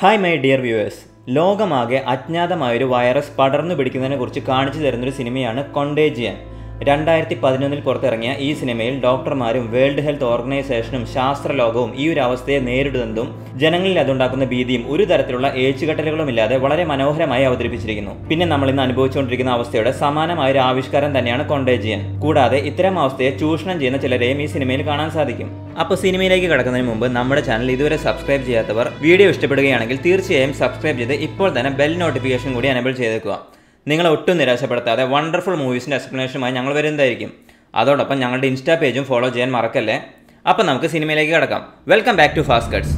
Hi my dear viewers. ലോകമാകെ അജ്ഞാതമായൊരു virus പടർന്നു പിടിക്കുന്നതിനെക്കുറിച്ച് കാണിച്ചു തരുന്നൊരു സിനിമയാണ് കൊണ്ടേജിയൻ. 2011 പുറത്തിറങ്ങിയ ഈ സിനിമയിൽ ഡോക്ടർമാരും വേൾഡ് ഹെൽത്ത് ഓർഗനൈസേഷനും ശാസ്ത്രലോകവും ഈ ഒരു അവസ്ഥയെ നേരിടുന്നതും ജനങ്ങളിൽ അതുണ്ടാക്കുന്ന ഭീതിയും ഒരു തരത്തിലുള്ള ഏച്ചുകെട്ടലുകളുമില്ലാതെ വളരെ മനോഹരമായി അവതരിപ്പിച്ചിരിക്കുന്നു. പിന്നെ നമ്മൾ ഇന്ന് അനുഭവിച്ചുകൊണ്ടിരിക്കുന്ന അവസ്ഥയുടെ സമാനമായ ഒരു ആവിഷ്കാരം തന്നെയാണ് കൊണ്ടേജിയൻ. കൂടാതെ ഇത്തരം അവസ്ഥയെ ചൂഷണം ചെയ്യുന്ന ചിലരെയും ഈ സിനിമയിൽ കാണാൻ സാധിക്കും. അപ്പോൾ സിനിമയിലേക്ക് കടക്കുന്നതിന് മുമ്പ് നമ്മുടെ ചാനൽ ഇതുവരെ സബ്സ്ക്രൈബ് ചെയ്യാത്തവർ വീഡിയോ ഇഷ്ടപ്പെടുകയാണെങ്കിൽ തീർച്ചയായും സബ്സ്ക്രൈബ് ചെയ്ത് ഇപ്പോൾ തന്നെ ബെൽ നോട്ടിഫിക്കേഷൻ കൂടി എനേബിൾ ചെയ്തേക്കുക. നിങ്ങളെ ഒട്ടും നിരാശപ്പെടുത്താതെ വണ്ടർഫുൾ മൂവീസിൻ്റെ എക്സ്പ്ലനേഷനുമായി ഞങ്ങൾ വരുന്നതായിരിക്കും. അതോടൊപ്പം ഞങ്ങളുടെ ഇൻസ്റ്റാ പേജും ഫോളോ ചെയ്യാൻ മറക്കല്ലേ. അപ്പോൾ നമുക്ക് സിനിമയിലേക്ക് കടക്കാം. Welcome back to Fastcuts.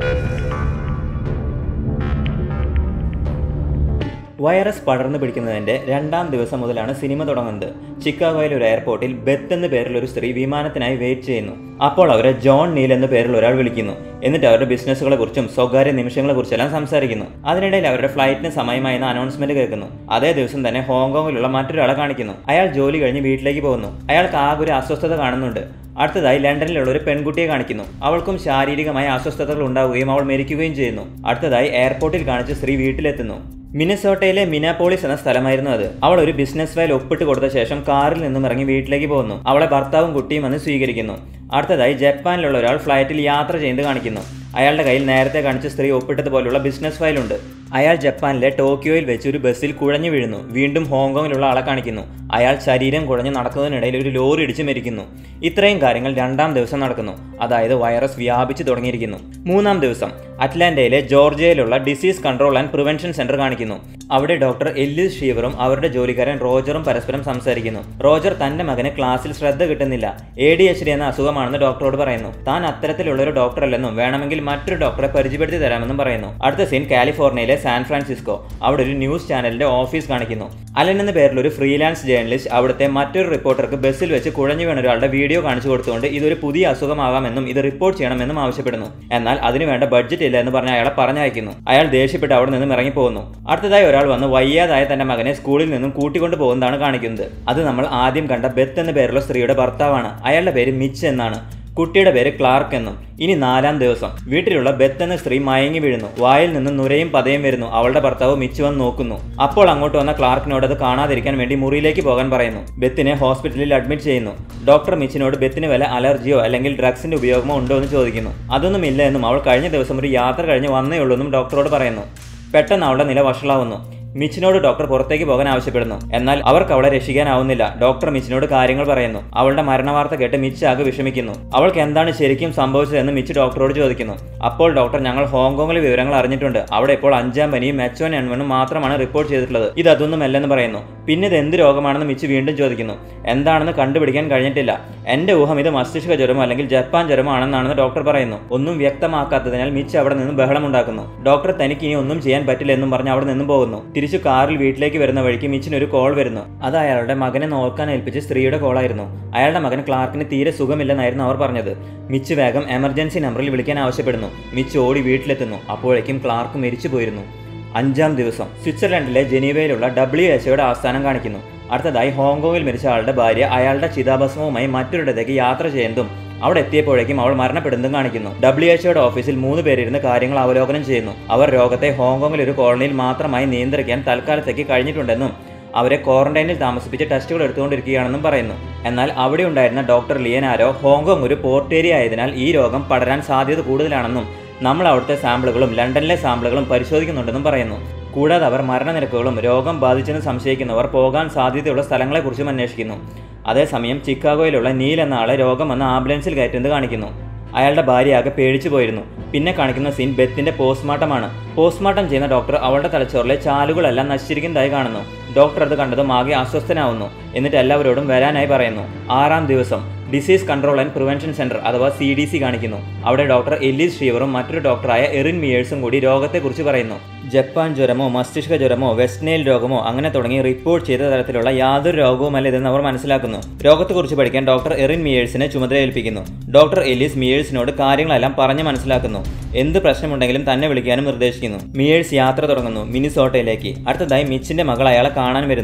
Virus പടർന്നു പിടിക്കുന്നതിൻ്റെ 2ാം ദിവസം മുതലാണ് സിനിമ തുടങ്ങുന്നത്. ചിക്കാഗോയിലെ ഒരു എയർപോർട്ടിൽ ബെത്ത് എന്ന പേരിൽ ഒരു സ്ത്രീ വിമാനത്തിനായി വെയിറ്റ് ചെയ്യുന്നു. അപ്പോൾ അവരെ ജോൺ നീൽ എന്ന പേരിൽ ഒരാൾ വിളിക്കുന്നു. എന്നിട്ട് അവരുടെ ബിസിനസ്സുകളെ കുറിച്ചും സ്വകാര്യ നിമിഷങ്ങളെ കുറിച്ചെല്ലാം സംസാരിക്കുന്നു. അതിനിടയിൽ അവരുടെ ഫ്ലൈറ്റിന് സമയമായെന്ന അനൗൺസ്മെന്റ് കേൾക്കുന്നു. അതേ ദിവസം തന്നെ ഹോങ്കോങ്ങിലുള്ള മറ്റൊരാളെ കാണിക്കുന്നു. അയാൾ ജോലി കഴിഞ്ഞ് വീട്ടിലേക്ക് പോകുന്നു. അയാൾക്ക് ആകെ ഒരു അസ്വസ്ഥത കാണുന്നുണ്ട്. അടുത്തതായി ലണ്ടനിലുള്ള ഒരു പെൺകുട്ടിയെ കാണിക്കുന്നു. അവൾക്കും ശാരീരികമായ അസ്വസ്ഥതകൾ ഉണ്ടാവുകയും അവൾ മരിക്കുകയും ചെയ്യുന്നു. അടുത്തതായി എയർപോർട്ടിൽ കാണിച്ച് സ്ത്രീ വീട്ടിലെത്തുന്നു. മിനസോട്ടയിലെ മിനാപോളിസ് എന്ന സ്ഥലമായിരുന്നു അത്. അവൾ ഒരു ബിസിനസ് ഫയൽ ഒപ്പിട്ട് കൊടുത്ത ശേഷം കാറിൽ നിന്നും ഇറങ്ങി വീട്ടിലേക്ക് പോകുന്നു. അവളെ ഭർത്താവും കുട്ടിയും വന്ന് സ്വീകരിക്കുന്നു. അടുത്തതായി ജപ്പാനിലുള്ള ഒരാൾ ഫ്ലൈറ്റിൽ യാത്ര ചെയ്യുന്നത് കാണിക്കുന്നു. അയാളുടെ കയ്യിൽ നേരത്തെ കാണിച്ച സ്ത്രീ ഒപ്പിട്ടതുപോലുള്ള ബിസിനസ് ഫയലുണ്ട്. അയാൾ ജപ്പാനിലെ ടോക്കിയോയിൽ വെച്ച് ഒരു ബസ്സിൽ കുഴഞ്ഞു വീഴുന്നു. വീണ്ടും ഹോങ്കോങ്ങിലുള്ള ആളെ കാണിക്കുന്നു. അയാൾ ശരീരം കുഴഞ്ഞ് നടക്കുന്നതിനിടയിൽ ഒരു ലോറി ഇടിച്ച് മരിക്കുന്നു. ഇത്രയും കാര്യങ്ങൾ 2ാം ദിവസം നടക്കുന്നു. അതായത് വൈറസ് വ്യാപിച്ചു തുടങ്ങിയിരിക്കുന്നു. 3ാം ദിവസം അറ്റ്ലാന്റയിലെ ജോർജിയയിലുള്ള disease control and prevention centre കാണിക്കുന്നു. അവിടെ ഡോക്ടർ എല്ലിസ് ഷീവറും അവരുടെ ജോലിക്കാരൻ റോജറും പരസ്പരം സംസാരിക്കുന്നു. റോജർ തന്റെ മകന് ക്ലാസ്സിൽ ശ്രദ്ധ കിട്ടുന്നില്ല, ADHD എന്ന അസുഖമാണെന്ന് ഡോക്ടറോട് പറയുന്നു. താൻ അത്തരത്തിലുള്ള ഒരു ഡോക്ടർ അല്ലെന്നും വേണമെങ്കിൽ മറ്റൊരു ഡോക്ടറെ പരിചയപ്പെടുത്തി തരാമെന്നും പറയുന്നു. അടുത്ത സീൻ കാലിഫോർണിയയിലെ സാൻ ഫ്രാൻസിസ്കോ. അവിടെ ഒരു ന്യൂസ് ചാനലിന്റെ ഓഫീസ് കാണിക്കുന്നു. അലൻ എന്ന പേരിൽ ഒരു ഫ്രീലാൻസ് ജേർണലിസ്റ്റ് അവിടുത്തെ മറ്റൊരു റിപ്പോർട്ടർക്ക് ബസ്സിൽ വെച്ച് കുഴഞ്ഞു വീണ ഒരാളുടെ വീഡിയോ കാണിച്ചു കൊടുത്തുകൊണ്ട് ഇതൊരു പുതിയ അസുഖമാകാമെന്നും ഇത് റിപ്പോർട്ട് ചെയ്യണമെന്നും ആവശ്യപ്പെടുന്നു. എന്നാൽ അതിനുവേണ്ട ബഡ്ജറ്റ് ഇല്ല എന്ന് പറഞ്ഞ് അയാളെ പറഞ്ഞയക്കുന്നു. അയാൾ ദേഷ്യപ്പെട്ട് അവിടെ നിന്നും ഇറങ്ങിപ്പോകുന്നു. അടുത്തതായി ഒരാൾ വന്ന് വയ്യാതായ തന്റെ മകനെ സ്കൂളിൽ നിന്നും കൂട്ടിക്കൊണ്ടു പോകുന്നതാണ് കാണിക്കുന്നത്. അത് നമ്മൾ ആദ്യം കണ്ട ബെത്ത് എന്ന പേരുള്ള സ്ത്രീയുടെ ഭർത്താവാണ്. അയാളുടെ പേര് മിച്ച് എന്നാണ്. കുട്ടിയുടെ പേര് ക്ലാർക്ക് എന്നും. ഇനി 4ാം ദിവസം വീട്ടിലുള്ള ബെത്ത് എന്ന സ്ത്രീ മയങ്ങി വീഴുന്നു. വായിൽ നിന്ന് നുരയും പതയും വരുന്നു. അവളുടെ ഭർത്താവ് മിച്ച് വന്ന് നോക്കുന്നു. അപ്പോൾ അങ്ങോട്ട് വന്ന ക്ലാർക്കിനോട് അത് കാണാതിരിക്കാൻ വേണ്ടി മുറിയിലേക്ക് പോകാൻ പറയുന്നു. ബെത്തിനെ ഹോസ്പിറ്റലിൽ അഡ്മിറ്റ് ചെയ്യുന്നു. ഡോക്ടർ മിച്ചിനോട് ബെത്തിന് വല്ല അലർജിയോ അല്ലെങ്കിൽ ഡ്രഗ്സിന്റെ ഉപയോഗമോ ഉണ്ടോ എന്ന് ചോദിക്കുന്നു. അതൊന്നുമില്ല എന്നും അവൾ കഴിഞ്ഞ ദിവസം ഒരു യാത്ര കഴിഞ്ഞ് വന്നേ ഉള്ളൂ എന്നും ഡോക്ടറോട് പറയുന്നു. പെട്ടെന്ന് അവളുടെ നില വഷളാവുന്നു. മിച്ചിനോട് ഡോക്ടർ പുറത്തേക്ക് പോകാൻ ആവശ്യപ്പെടുന്നു. എന്നാൽ അവർക്ക് അവളെ രക്ഷിക്കാനാവുന്നില്ല. ഡോക്ടർ മിച്ചിനോട് കാര്യങ്ങൾ പറയുന്നു. അവളുടെ മരണവാർത്ത കേട്ട് മിച്ച് ആകെ വിഷമിക്കുന്നു. അവൾക്ക് എന്താണ് ശരിക്കും സംഭവിച്ചതെന്ന് മിച്ച് ഡോക്ടറോട് ചോദിക്കുന്നു. അപ്പോൾ ഡോക്ടർ, ഞങ്ങൾ ഹോങ്കോങ്ങിലെ വിവരങ്ങൾ അറിഞ്ഞിട്ടുണ്ട്. അവിടെ ഇപ്പോൾ 5ാം പനിയും H1N1 മാത്രമാണ് റിപ്പോർട്ട് ചെയ്തിട്ടുള്ളത്. ഇതൊന്നുമല്ലെന്ന് പറയുന്നു. പിന്നെ ഇത് എന്ത് രോഗമാണെന്ന് മിച്ച് വീണ്ടും ചോദിക്കുന്നു. എന്താണെന്ന് കണ്ടുപിടിക്കാൻ കഴിഞ്ഞിട്ടില്ല. എന്റെ ഊഹം ഇത് മസ്തിഷ്ക ജ്വരമോ അല്ലെങ്കിൽ ജപ്പാൻ ജ്വരമോ ആണെന്നാണെന്ന് ഡോക്ടർ പറയുന്നു. ഒന്നും വ്യക്തമാക്കാത്തതിനാൽ മിച്ച് അവിടെ നിന്നും ബഹളമുണ്ടാക്കുന്നു. ഡോക്ടർ തനിക്ക് ഇനി ഒന്നും ചെയ്യാൻ പറ്റില്ല എന്നും പറഞ്ഞ് അവിടെ നിന്നും പോകുന്നു. തിരിച്ചു കാറിൽ വീട്ടിലേക്ക് വരുന്ന വഴിക്ക് മിച്ചിന് ഒരു കോൾ വരുന്നു. അത് അയാളുടെ മകനെ നോക്കാൻ ഏൽപ്പിച്ച് സ്ത്രീയുടെ കോളായിരുന്നു. അയാളുടെ മകൻ ക്ലാർക്കിന് തീരെ സുഖമില്ലെന്നായിരുന്നു അവർ പറഞ്ഞത്. മിച്ച് വേഗം എമർജൻസി നമ്പറിൽ വിളിക്കാൻ ആവശ്യപ്പെടുന്നു. മിച്ച് ഓടി വീട്ടിലെത്തുന്നു. അപ്പോഴേക്കും ക്ലാർക്ക് മരിച്ചു പോയിരുന്നു. 5ാം ദിവസം സ്വിറ്റ്സർലൻഡിലെ ജനീവയിലുള്ള WHO ആസ്ഥാനം കാണിക്കുന്നു. അടുത്തതായി ഹോങ്കോങ്ങിൽ മരിച്ച ആളുടെ ഭാര്യ അയാളുടെ ചിതാഭസ്മവുമായി മറ്റൊരിടത്തേക്ക് യാത്ര ചെയ്യുന്നതും അവിടെ എത്തിയപ്പോഴേക്കും അവൾ മരണപ്പെടുന്നതും കാണിക്കുന്നു. WHO ഓഫീസിൽ 3 പേരിരുന്ന് കാര്യങ്ങൾ അവലോകനം ചെയ്യുന്നു. അവർ രോഗത്തെ ഹോങ്കോങ്ങിൽ ഒരു കോളനിയിൽ മാത്രമായി നിയന്ത്രിക്കാൻ തൽക്കാലത്തേക്ക് കഴിഞ്ഞിട്ടുണ്ടെന്നും അവരെ ക്വാറന്റൈനിൽ താമസിപ്പിച്ച് ടെസ്റ്റുകൾ എടുത്തുകൊണ്ടിരിക്കുകയാണെന്നും പറയുന്നു. എന്നാൽ അവിടെ ഉണ്ടായിരുന്ന ഡോക്ടർ ലിയനാരോ ഹോങ്കോങ് ഒരു പോർട്ട് ഏരിയ ആയതിനാൽ ഈ രോഗം പടരാൻ സാധ്യത കൂടുതലാണെന്നും നമ്മൾ അവിടുത്തെ സാമ്പിളുകളും ലണ്ടനിലെ സാമ്പിളുകളും പരിശോധിക്കുന്നുണ്ടെന്നും പറയുന്നു. കൂടാതെ അവർ മരണനിരക്കുകളും രോഗം ബാധിച്ചെന്ന് സംശയിക്കുന്നവർ പോകാൻ സാധ്യതയുള്ള സ്ഥലങ്ങളെക്കുറിച്ചും അന്വേഷിക്കുന്നു. അതേസമയം ചിക്കാഗോയിലുള്ള നീൽ എന്ന ആളെ രോഗം വന്ന ആംബുലൻസിൽ കയറ്റുന്നത് കാണിക്കുന്നു. അയാളുടെ ഭാര്യ ആകെ പേടിച്ചു പോയിരുന്നു. പിന്നെ കാണിക്കുന്ന സീൻ ബെത്തിന്റെ പോസ്റ്റ്മോർട്ടമാണ്. പോസ്റ്റ്മോർട്ടം ചെയ്യുന്ന ഡോക്ടർ അവളുടെ തലച്ചോറിലെ ചാലുകളെല്ലാം നശിച്ചിരിക്കുന്നതായി കാണുന്നു. ഡോക്ടർ അത് കണ്ടതും ആകെ അസ്വസ്ഥനാവുന്നു. എന്നിട്ട് എല്ലാവരോടും വരാനായി പറയുന്നു. 6ാം ദിവസം disease control and prevention center അഥവാ CDC കാണിക്കുന്നു. അവിടെ ഡോക്ടർ എല്ലിസ് ഷീവറും മറ്റൊരു ഡോക്ടറായ എറിൻ മിയേഴ്സും കൂടി രോഗത്തെക്കുറിച്ച് പറയുന്നു. ജപ്പാൻ ജ്വരമോ മസ്തിഷ്ക ജ്വരമോ വെസ്റ്റ് നൈൽ രോഗമോ അങ്ങനെ തുടങ്ങി റിപ്പോർട്ട് ചെയ്ത തരത്തിലുള്ള യാതൊരു രോഗവുമല്ല ഇതെന്ന് അവർ മനസ്സിലാക്കുന്നു. രോഗത്തെക്കുറിച്ച് പഠിക്കാൻ ഡോക്ടർ എറിൻ മിയേഴ്സിനെ ചുമതല ഏൽപ്പിക്കുന്നു. ഡോക്ടർ എല്ലിസ് മിയേഴ്സിനോട് കാര്യങ്ങളെല്ലാം പറഞ്ഞ് മനസ്സിലാക്കുന്നു. എന്ത് പ്രശ്നമുണ്ടെങ്കിലും തന്നെ വിളിക്കാനും നിർദ്ദേശിക്കുന്നു. മിയേഴ്സ് യാത്ര തുടങ്ങുന്നു മിനിസോട്ടയിലേക്ക്. അടുത്തതായി മിച്ചിന്റെ മകൾ അയാളെ കാണാൻ വരുന്നു.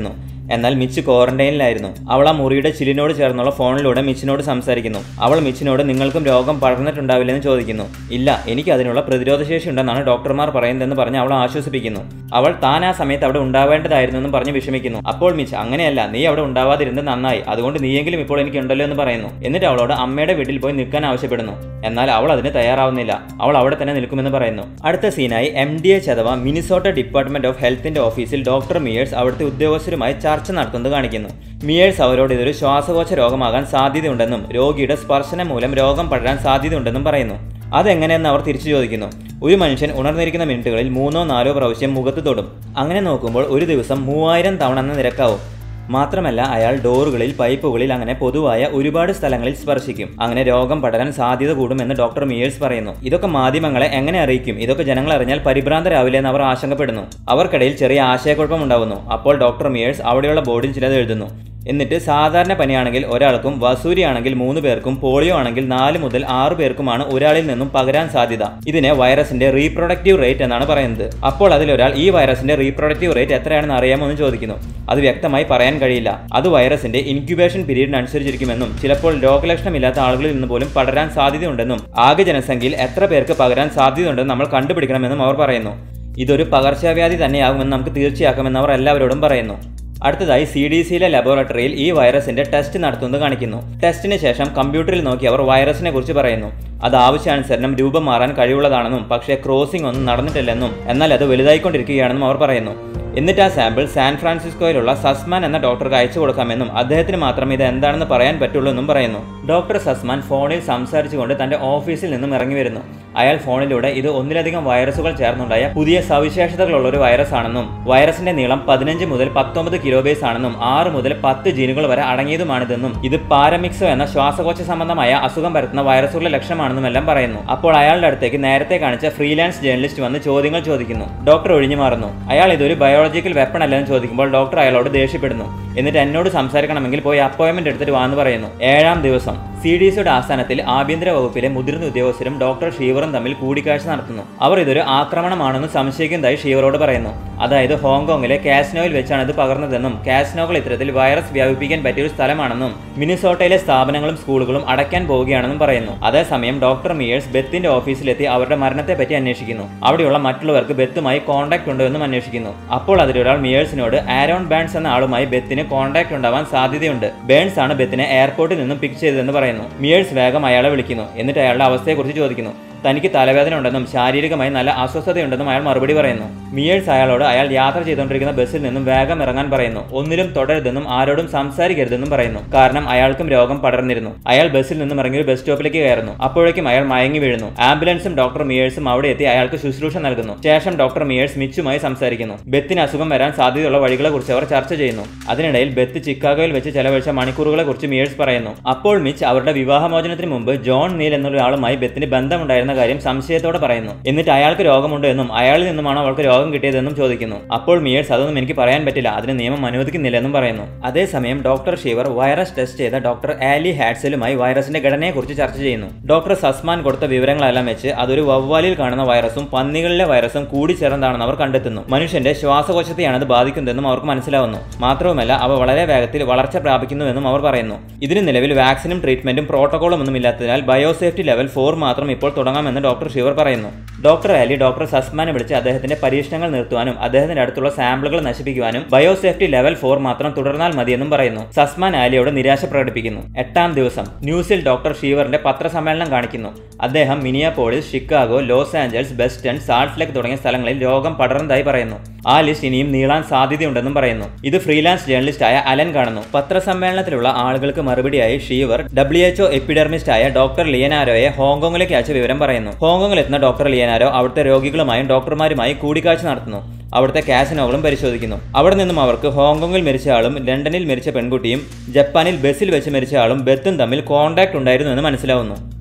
എന്നാൽ മിച്ച് ക്വാറന്റൈനിലായിരുന്നു. അവൾ ആ മുറിയുടെ ചില്ലിനോട് ചേർന്നുള്ള ഫോണിലൂടെ മിച്ചിനോട് സംസാരിക്കുന്നു. അവൾ മിച്ചിനോട് നിങ്ങൾക്കും രോഗം പടർന്നിട്ടുണ്ടാവില്ലെന്ന് ചോദിക്കുന്നു. ഇല്ല, എനിക്ക് അതിനുള്ള പ്രതിരോധശേഷി ഉണ്ടെന്നാണ് ഡോക്ടർമാർ പറയുന്നതെന്ന് പറഞ്ഞ് അവൾ ആശ്വസിപ്പിക്കുന്നു. അവൾ താൻ ആ സമയത്ത് അവിടെ ഉണ്ടാവേണ്ടതായിരുന്നു എന്നും പറഞ്ഞ് വിഷമിക്കുന്നു. അപ്പോൾ മിച്ച് അങ്ങനെയല്ല, നീ അവിടെ ഉണ്ടാവാതിരുന്നത് നന്നായി, അതുകൊണ്ട് നീയെങ്കിലും ഇപ്പോൾ എനിക്ക് ഉണ്ടല്ലോ എന്ന് പറയുന്നു. എന്നിട്ട് അവളോട് അമ്മയുടെ വീട്ടിൽ പോയി നിൽക്കാൻ ആവശ്യപ്പെടുന്നു. എന്നാൽ അവൾ അതിന് തയ്യാറാവുന്നില്ല. അവൾ അവിടെ തന്നെ നിൽക്കുമെന്ന് പറയുന്നു. അടുത്ത സീനായി MDH അഥവാ മിനിസോട്ട ഡിപ്പാർട്ട്മെന്റ് ഓഫ് ഹെൽത്തിന്റെ ഓഫീസിൽ ഡോക്ടർ മിയേഴ്സ് അവിടുത്തെ ഉദ്യോഗസ്ഥരുമായി ചർച്ച നടത്തുന്നത് കാണിക്കുന്നു. മിയേഴ്സ് അവരോട് ഇതൊരു ശ്വാസകോശ രോഗമാകാൻ സാധ്യതയുണ്ടെന്നും രോഗിയുടെ സ്പർശനം മൂലം രോഗം പടരാൻ സാധ്യതയുണ്ടെന്നും പറയുന്നു. അതെങ്ങനെയെന്ന് അവർ തിരിച്ചു ചോദിക്കുന്നു. ഒരു മനുഷ്യൻ ഉണർന്നിരിക്കുന്ന മിനിറ്റുകളിൽ 3-4 പ്രാവശ്യം മുഖത്ത് തൊടും. അങ്ങനെ നോക്കുമ്പോൾ ഒരു ദിവസം 3000 തവണ എന്ന നിരക്കാവും. മാത്രമല്ല അയാൾ ഡോറുകളിൽ, പൈപ്പുകളിൽ, അങ്ങനെ പൊതുവായ ഒരുപാട് സ്ഥലങ്ങളിൽ സ്പർശിക്കും. അങ്ങനെ രോഗം പടരാൻ സാധ്യത കൂടുമെന്ന് ഡോക്ടർ മിയേഴ്സ് പറയുന്നു. ഇതൊക്കെ മാധ്യമങ്ങളെ എങ്ങനെ അറിയിക്കും? ഇതൊക്കെ ജനങ്ങൾ അറിഞ്ഞാൽ പരിഭ്രാന്തരാവില്ലേ എന്ന് അവർ ആശങ്കപ്പെടുന്നു. അവർക്കിടയിൽ ചെറിയ ആശയക്കുഴപ്പം ഉണ്ടാവുന്നു. അപ്പോൾ ഡോക്ടർ മിയേഴ്സ് അവിടെയുള്ള ബോർഡിൽ ചിലത് എഴുതുന്നു. എന്നിട്ട് സാധാരണ പനിയാണെങ്കിൽ ഒരാൾക്കും, വസൂരി ആണെങ്കിൽ 3 പേർക്കും, പോളിയോ ആണെങ്കിൽ 4 മുതൽ 6 പേർക്കുമാണ് ഒരാളിൽ നിന്നും പകരാൻ സാധ്യത. ഇതിനെ വൈറസിന്റെ റീപ്രൊഡക്റ്റീവ് റേറ്റ് എന്നാണ് പറയുന്നത്. അപ്പോൾ അതിലൊരാൾ ഈ വൈറസിന്റെ റീപ്രൊഡക്റ്റീവ് റേറ്റ് എത്രയാണെന്ന് അറിയാമോ എന്ന് ചോദിക്കുന്നു. അത് വ്യക്തമായി പറയാൻ കഴിയില്ല. അത് വൈറസിന്റെ ഇൻക്യുബേഷൻ പീരീഡിന് അനുസരിച്ചിരിക്കുമെന്നും ചിലപ്പോൾ രോഗലക്ഷണമില്ലാത്ത ആളുകളിൽ നിന്ന് പോലും പടരാൻ സാധ്യതയുണ്ടെന്നും ആകെ ജനസംഖ്യയിൽ എത്ര പേർക്ക് പകരാൻ സാധ്യതയുണ്ടെന്ന് നമ്മൾ കണ്ടുപിടിക്കണമെന്നും അവർ പറയുന്നു. ഇതൊരു പകർച്ചവ്യാധി തന്നെയാകുമെന്ന് നമുക്ക് തീർച്ചയാക്കാമെന്ന് അവർ എല്ലാവരോടും പറയുന്നു. അടുത്തതായി CDCയിലെ ലബോറട്ടറിയിൽ ഈ വൈറസിന്റെ ടെസ്റ്റ് നടത്തുന്നത് കാണിക്കുന്നു. ടെസ്റ്റിന് ശേഷം കമ്പ്യൂട്ടറിൽ നോക്കി അവർ വൈറസിനെ കുറിച്ച് പറയുന്നു. അത് ആവശ്യാനുസരണം രൂപം മാറാൻ കഴിവുള്ളതാണെന്നും പക്ഷേ ക്രോസിംഗ് ഒന്നും നടന്നിട്ടില്ലെന്നും എന്നാൽ അത് വലുതായിക്കൊണ്ടിരിക്കുകയാണെന്നും അവർ പറയുന്നു. എന്നിട്ട് ആ സാമ്പിൾ സാൻ ഫ്രാൻസിസ്കോയിലുള്ള സസ്മാൻ എന്ന ഡോക്ടർക്ക് അയച്ചു കൊടുക്കാമെന്നും അദ്ദേഹത്തിന് മാത്രം ഇത് എന്താണെന്ന് പറയാൻ പറ്റുള്ളൂ എന്നും പറയുന്നു. ഡോക്ടർ സസ്മാൻ ഫോണിൽ സംസാരിച്ചുകൊണ്ട് തന്റെ ഓഫീസിൽ നിന്നും ഇറങ്ങി വരുന്നു. അയാൾ ഫോണിലൂടെ ഇത് ഒന്നിലധികം വൈറസുകൾ ചേർന്നുണ്ടായ പുതിയ സവിശേഷതകളുള്ള ഒരു വൈറസ് ആണെന്നും വൈറസിന്റെ നീളം 15 മുതൽ 19 കിലോബേസ് ആണെന്നും 6 മുതൽ 10 ജീനുകൾ വരെ അടങ്ങിയതുമാണിതെന്നും ഇത് പാരമിക്സോ എന്ന ശ്വാസകോശ സംബന്ധമായ അസുഖം പരത്തുന്ന വൈറസുകളുടെ ലക്ഷണമാണെന്നും എല്ലാം പറയുന്നു. അപ്പോൾ അയാളുടെ അടുത്തേക്ക് നേരത്തെ കാണിച്ച ഫ്രീലാൻസ് ജേർണലിസ്റ്റ് വന്ന് ചോദ്യങ്ങൾ ചോദിക്കുന്നു. ഡോക്ടർ ഒഴിഞ്ഞു മാറുന്നു. അയാൾ ഇതൊരു ബയോളജിക്കൽ വെപ്പൺ അല്ലെന്ന് ചോദിക്കുമ്പോൾ ഡോക്ടർ അയാളോട് ദേഷ്യപ്പെടുന്നു. എന്നിട്ട് എന്നോട് സംസാരിക്കണമെങ്കിൽ പോയി അപ്പോയിന്റ്മെന്റ് എടുത്തിട്ട് വാന്ന് പറയുന്നു. 7-ാം ദിവസം CDCയുടെ ആസ്ഥാനത്തിൽ ആഭ്യന്തര വകുപ്പിലെ മുതിർന്ന ഉദ്യോഗസ്ഥരും ഡോക്ടർ ഷീവറും തമ്മിൽ കൂടിക്കാഴ്ച നടത്തുന്നു. അവർ ഇതൊരു ആക്രമണമാണെന്ന് സംശയിക്കുന്നതായി ഷീവറോട് പറയുന്നു. അതായത് ഹോങ്കോങ്ങിലെ കാസിനോയിൽ വെച്ചാണ് ഇത് പകർന്നതെന്നും കാസിനോകൾ ഇത്തരത്തിൽ വൈറസ് വ്യാപിപ്പിക്കാൻ പറ്റിയൊരു സ്ഥലമാണെന്നും മിനിസോട്ടയിലെ സ്ഥാപനങ്ങളും സ്കൂളുകളും അടയ്ക്കാൻ പോവുകയാണെന്നും പറയുന്നു. അതേസമയം ഡോക്ടർ മിയേഴ്സ് ബെത്തിന്റെ ഓഫീസിലെത്തി അവരുടെ മരണത്തെ പറ്റി അന്വേഷിക്കുന്നു. അവിടെയുള്ള മറ്റുള്ളവർക്ക് ബെത്തുമായി കോൺടാക്ട് ഉണ്ടോ എന്നും അന്വേഷിക്കുന്നു. അപ്പോൾ അതിലൊരാൾ മിയേഴ്സിനോട് ആരോൺ ബേൺസ് എന്ന ആളുമായി ബെത്തിന് കോൺടാക്ട് ഉണ്ടാവാൻ സാധ്യതയുണ്ട്, ബേൺസ് ആണ് ബെത്തിനെ എയർപോർട്ടിൽ നിന്നും പിക്ക് ചെയ്തതെന്ന് പറയുന്നു. മിയേഴ്സ് വേഗം അയാളെ വിളിക്കുന്നു. എന്നിട്ട് അയാളുടെ അവസ്ഥയെക്കുറിച്ച് ചോദിക്കുന്നു. തനിക്ക് തലവേദന ഉണ്ടെന്നും ശാരീരികമായി നല്ല അസ്വസ്ഥതയുണ്ടെന്നും അയാൾ മറുപടി പറയുന്നു. മിയേഴ്സ് അയാളോട് അയാൾ യാത്ര ചെയ്തുകൊണ്ടിരിക്കുന്ന ബസ്സിൽ നിന്നും വേഗം ഇറങ്ങാൻ പറയുന്നു. ഒന്നിലും തുടരുതെന്നും ആരോടും സംസാരിക്കരുതെന്നും പറയുന്നു. കാരണം അയാൾക്കും രോഗം പടർന്നിരുന്നു. അയാൾ ബസ്സിൽ നിന്നും ഇറങ്ങി ഒരു ബസ് സ്റ്റോപ്പിലേക്ക് കയറുന്നു. അപ്പോഴേക്കും അയാൾ മയങ്ങി വീഴുന്നു. ആംബുലൻസും ഡോക്ടർ മിയേഴ്സും അവിടെ എത്തി അയാൾക്ക് ശുശ്രൂഷ നൽകുന്നു. ശേഷം ഡോക്ടർ മിയേഴ്സ് മിച്ചുമായി സംസാരിക്കുന്നു. ബെത്തിന് അസുഖം വരാൻ സാധ്യതയുള്ള വഴികളെ കുറിച്ച് അവർ ചർച്ച ചെയ്യുന്നു. അതിനിടയിൽ ബെത്ത് ചിക്കാഗോയിൽ വെച്ച് ചെലവഴിച്ച മണിക്കൂറുകളെ കുറിച്ച് മിയേഴ്സ് പറയുന്നു. അപ്പോൾ മിച്ച് അവരുടെ വിവാഹമോചനത്തിന് മുമ്പ് ജോൺ നീൽ എന്നുള്ള ആളുമായി ബെത്തിന് ബന്ധമുണ്ടായിരുന്നു കാര്യം സംശയത്തോടെ പറയുന്നു. എന്നിട്ട് അയാൾക്ക് രോഗമുണ്ട് എന്നും അയാളിൽ നിന്നുമാണ് അവൾക്ക് രോഗം കിട്ടിയതെന്നും ചോദിക്കുന്നു. അപ്പോൾ മിയേഴ്സ് അതൊന്നും എനിക്ക് പറയാൻ പറ്റില്ല, അതിന് നിയമം അനുവദിക്കുന്നില്ലെന്നും പറയുന്നു. അതേസമയം ഡോക്ടർ ഷീവർ വൈറസ് ടെസ്റ്റ് ചെയ്ത ഡോക്ടർ ആലി ഹാഡ്സലുമായി വൈറസിന്റെ ഘടനയെക്കുറിച്ച് ചർച്ച ചെയ്യുന്നു. ഡോക്ടർ സസ്മാൻ കൊടുത്ത വിവരങ്ങളെല്ലാം വെച്ച് അതൊരു വവ്വാലിൽ കാണുന്ന വൈറസും പന്നികളിലെ വൈറസും കൂടിച്ചേർന്നതാണെന്ന് അവർ കണ്ടെത്തുന്നു. മനുഷ്യന്റെ ശ്വാസകോശത്തെയാണ് അത് ബാധിക്കുന്നതെന്നും അവർക്ക് മനസ്സിലാവുന്നു. മാത്രവുമല്ല അവ വളരെ വേഗത്തിൽ വളർച്ച പ്രാപിക്കുന്നുവെന്നും അവർ പറയുന്നു. ഇതിന് നിലവിൽ വാക്സിനും ട്രീറ്റ്മെന്റും പ്രോട്ടോകോളും ഒന്നും ഇല്ലാത്തതിനാൽ ബയോസേഫ്റ്റി ലെവൽ 4 മാത്രം ഇപ്പോൾ തുടങ്ങാമെന്ന് ഡോക്ടർ ഷീവർ പറയുന്നു. ഡോക്ടർ ആലി ഡോക്ടർ സസ്മാനെ വിളിച്ച് അദ്ദേഹത്തിന്റെ പരീക്ഷണങ്ങൾ നിർത്തുവാനും അദ്ദേഹത്തിന്റെ അടുത്തുള്ള സാമ്പിളുകൾ നശിപ്പിക്കുവാനും ബയോസേഫ്റ്റി ലെവൽ 4 മാത്രം തുടർന്നാൽ മതിയെന്നും പറയുന്നു. സസ്മാൻ ആലിയോട് നിരാശ പ്രകടിപ്പിക്കുന്നു. 8-ാം ദിവസം ന്യൂസിൽ ഡോക്ടർ ഷീവറിന്റെ പത്രസമ്മേളനം കാണിക്കുന്നു. അദ്ദേഹം Minneapolis, Chicago, Los Angeles, Boston, Salt Lake തുടങ്ങിയ സ്ഥലങ്ങളിൽ രോഗം പടർന്നതായി പറയുന്നു. ആ ലിസ്റ്റ് ഇനിയും നീളാൻ സാധ്യതയുണ്ടെന്നും പറയുന്നു. ഇത് ഫ്രീലാൻസ് ജേർണലിസ്റ്റായ അലൻ കാണുന്നു. പത്രസമ്മേളനത്തിലുള്ള ആളുകൾക്ക് മറുപടിയായി ഷീവർ WHO എപ്പിഡെർമിസ്റ്റായ ഡോക്ടർ ലിയനാരോയെ ഹോങ്കോങ്ങിലേക്ക് അയച്ച വിവരം പറയുന്നു. ഹോങ്കോങ്ങിൽ എത്തുന്ന ഡോക്ടർ ലിയനാരോ അവിടുത്തെ രോഗികളുമായും ഡോക്ടർമാരുമായി കൂടിക്കാഴ്ച നടത്തുന്നു. അവിടുത്തെ കാസിനോകളും പരിശോധിക്കുന്നു. അവിടെ നിന്നും അവർക്ക് ഹോങ്കോങ്ങിൽ മരിച്ച ആളും ലണ്ടനിൽ മരിച്ച പെൺകുട്ടിയും ജപ്പാനിൽ ബസ്സിൽ വെച്ച് മരിച്ച ആളും ബെത്തും തമ്മിൽ കോൺടാക്ട് ഉണ്ടായിരുന്നു എന്ന് മനസ്സിലാവുന്നു.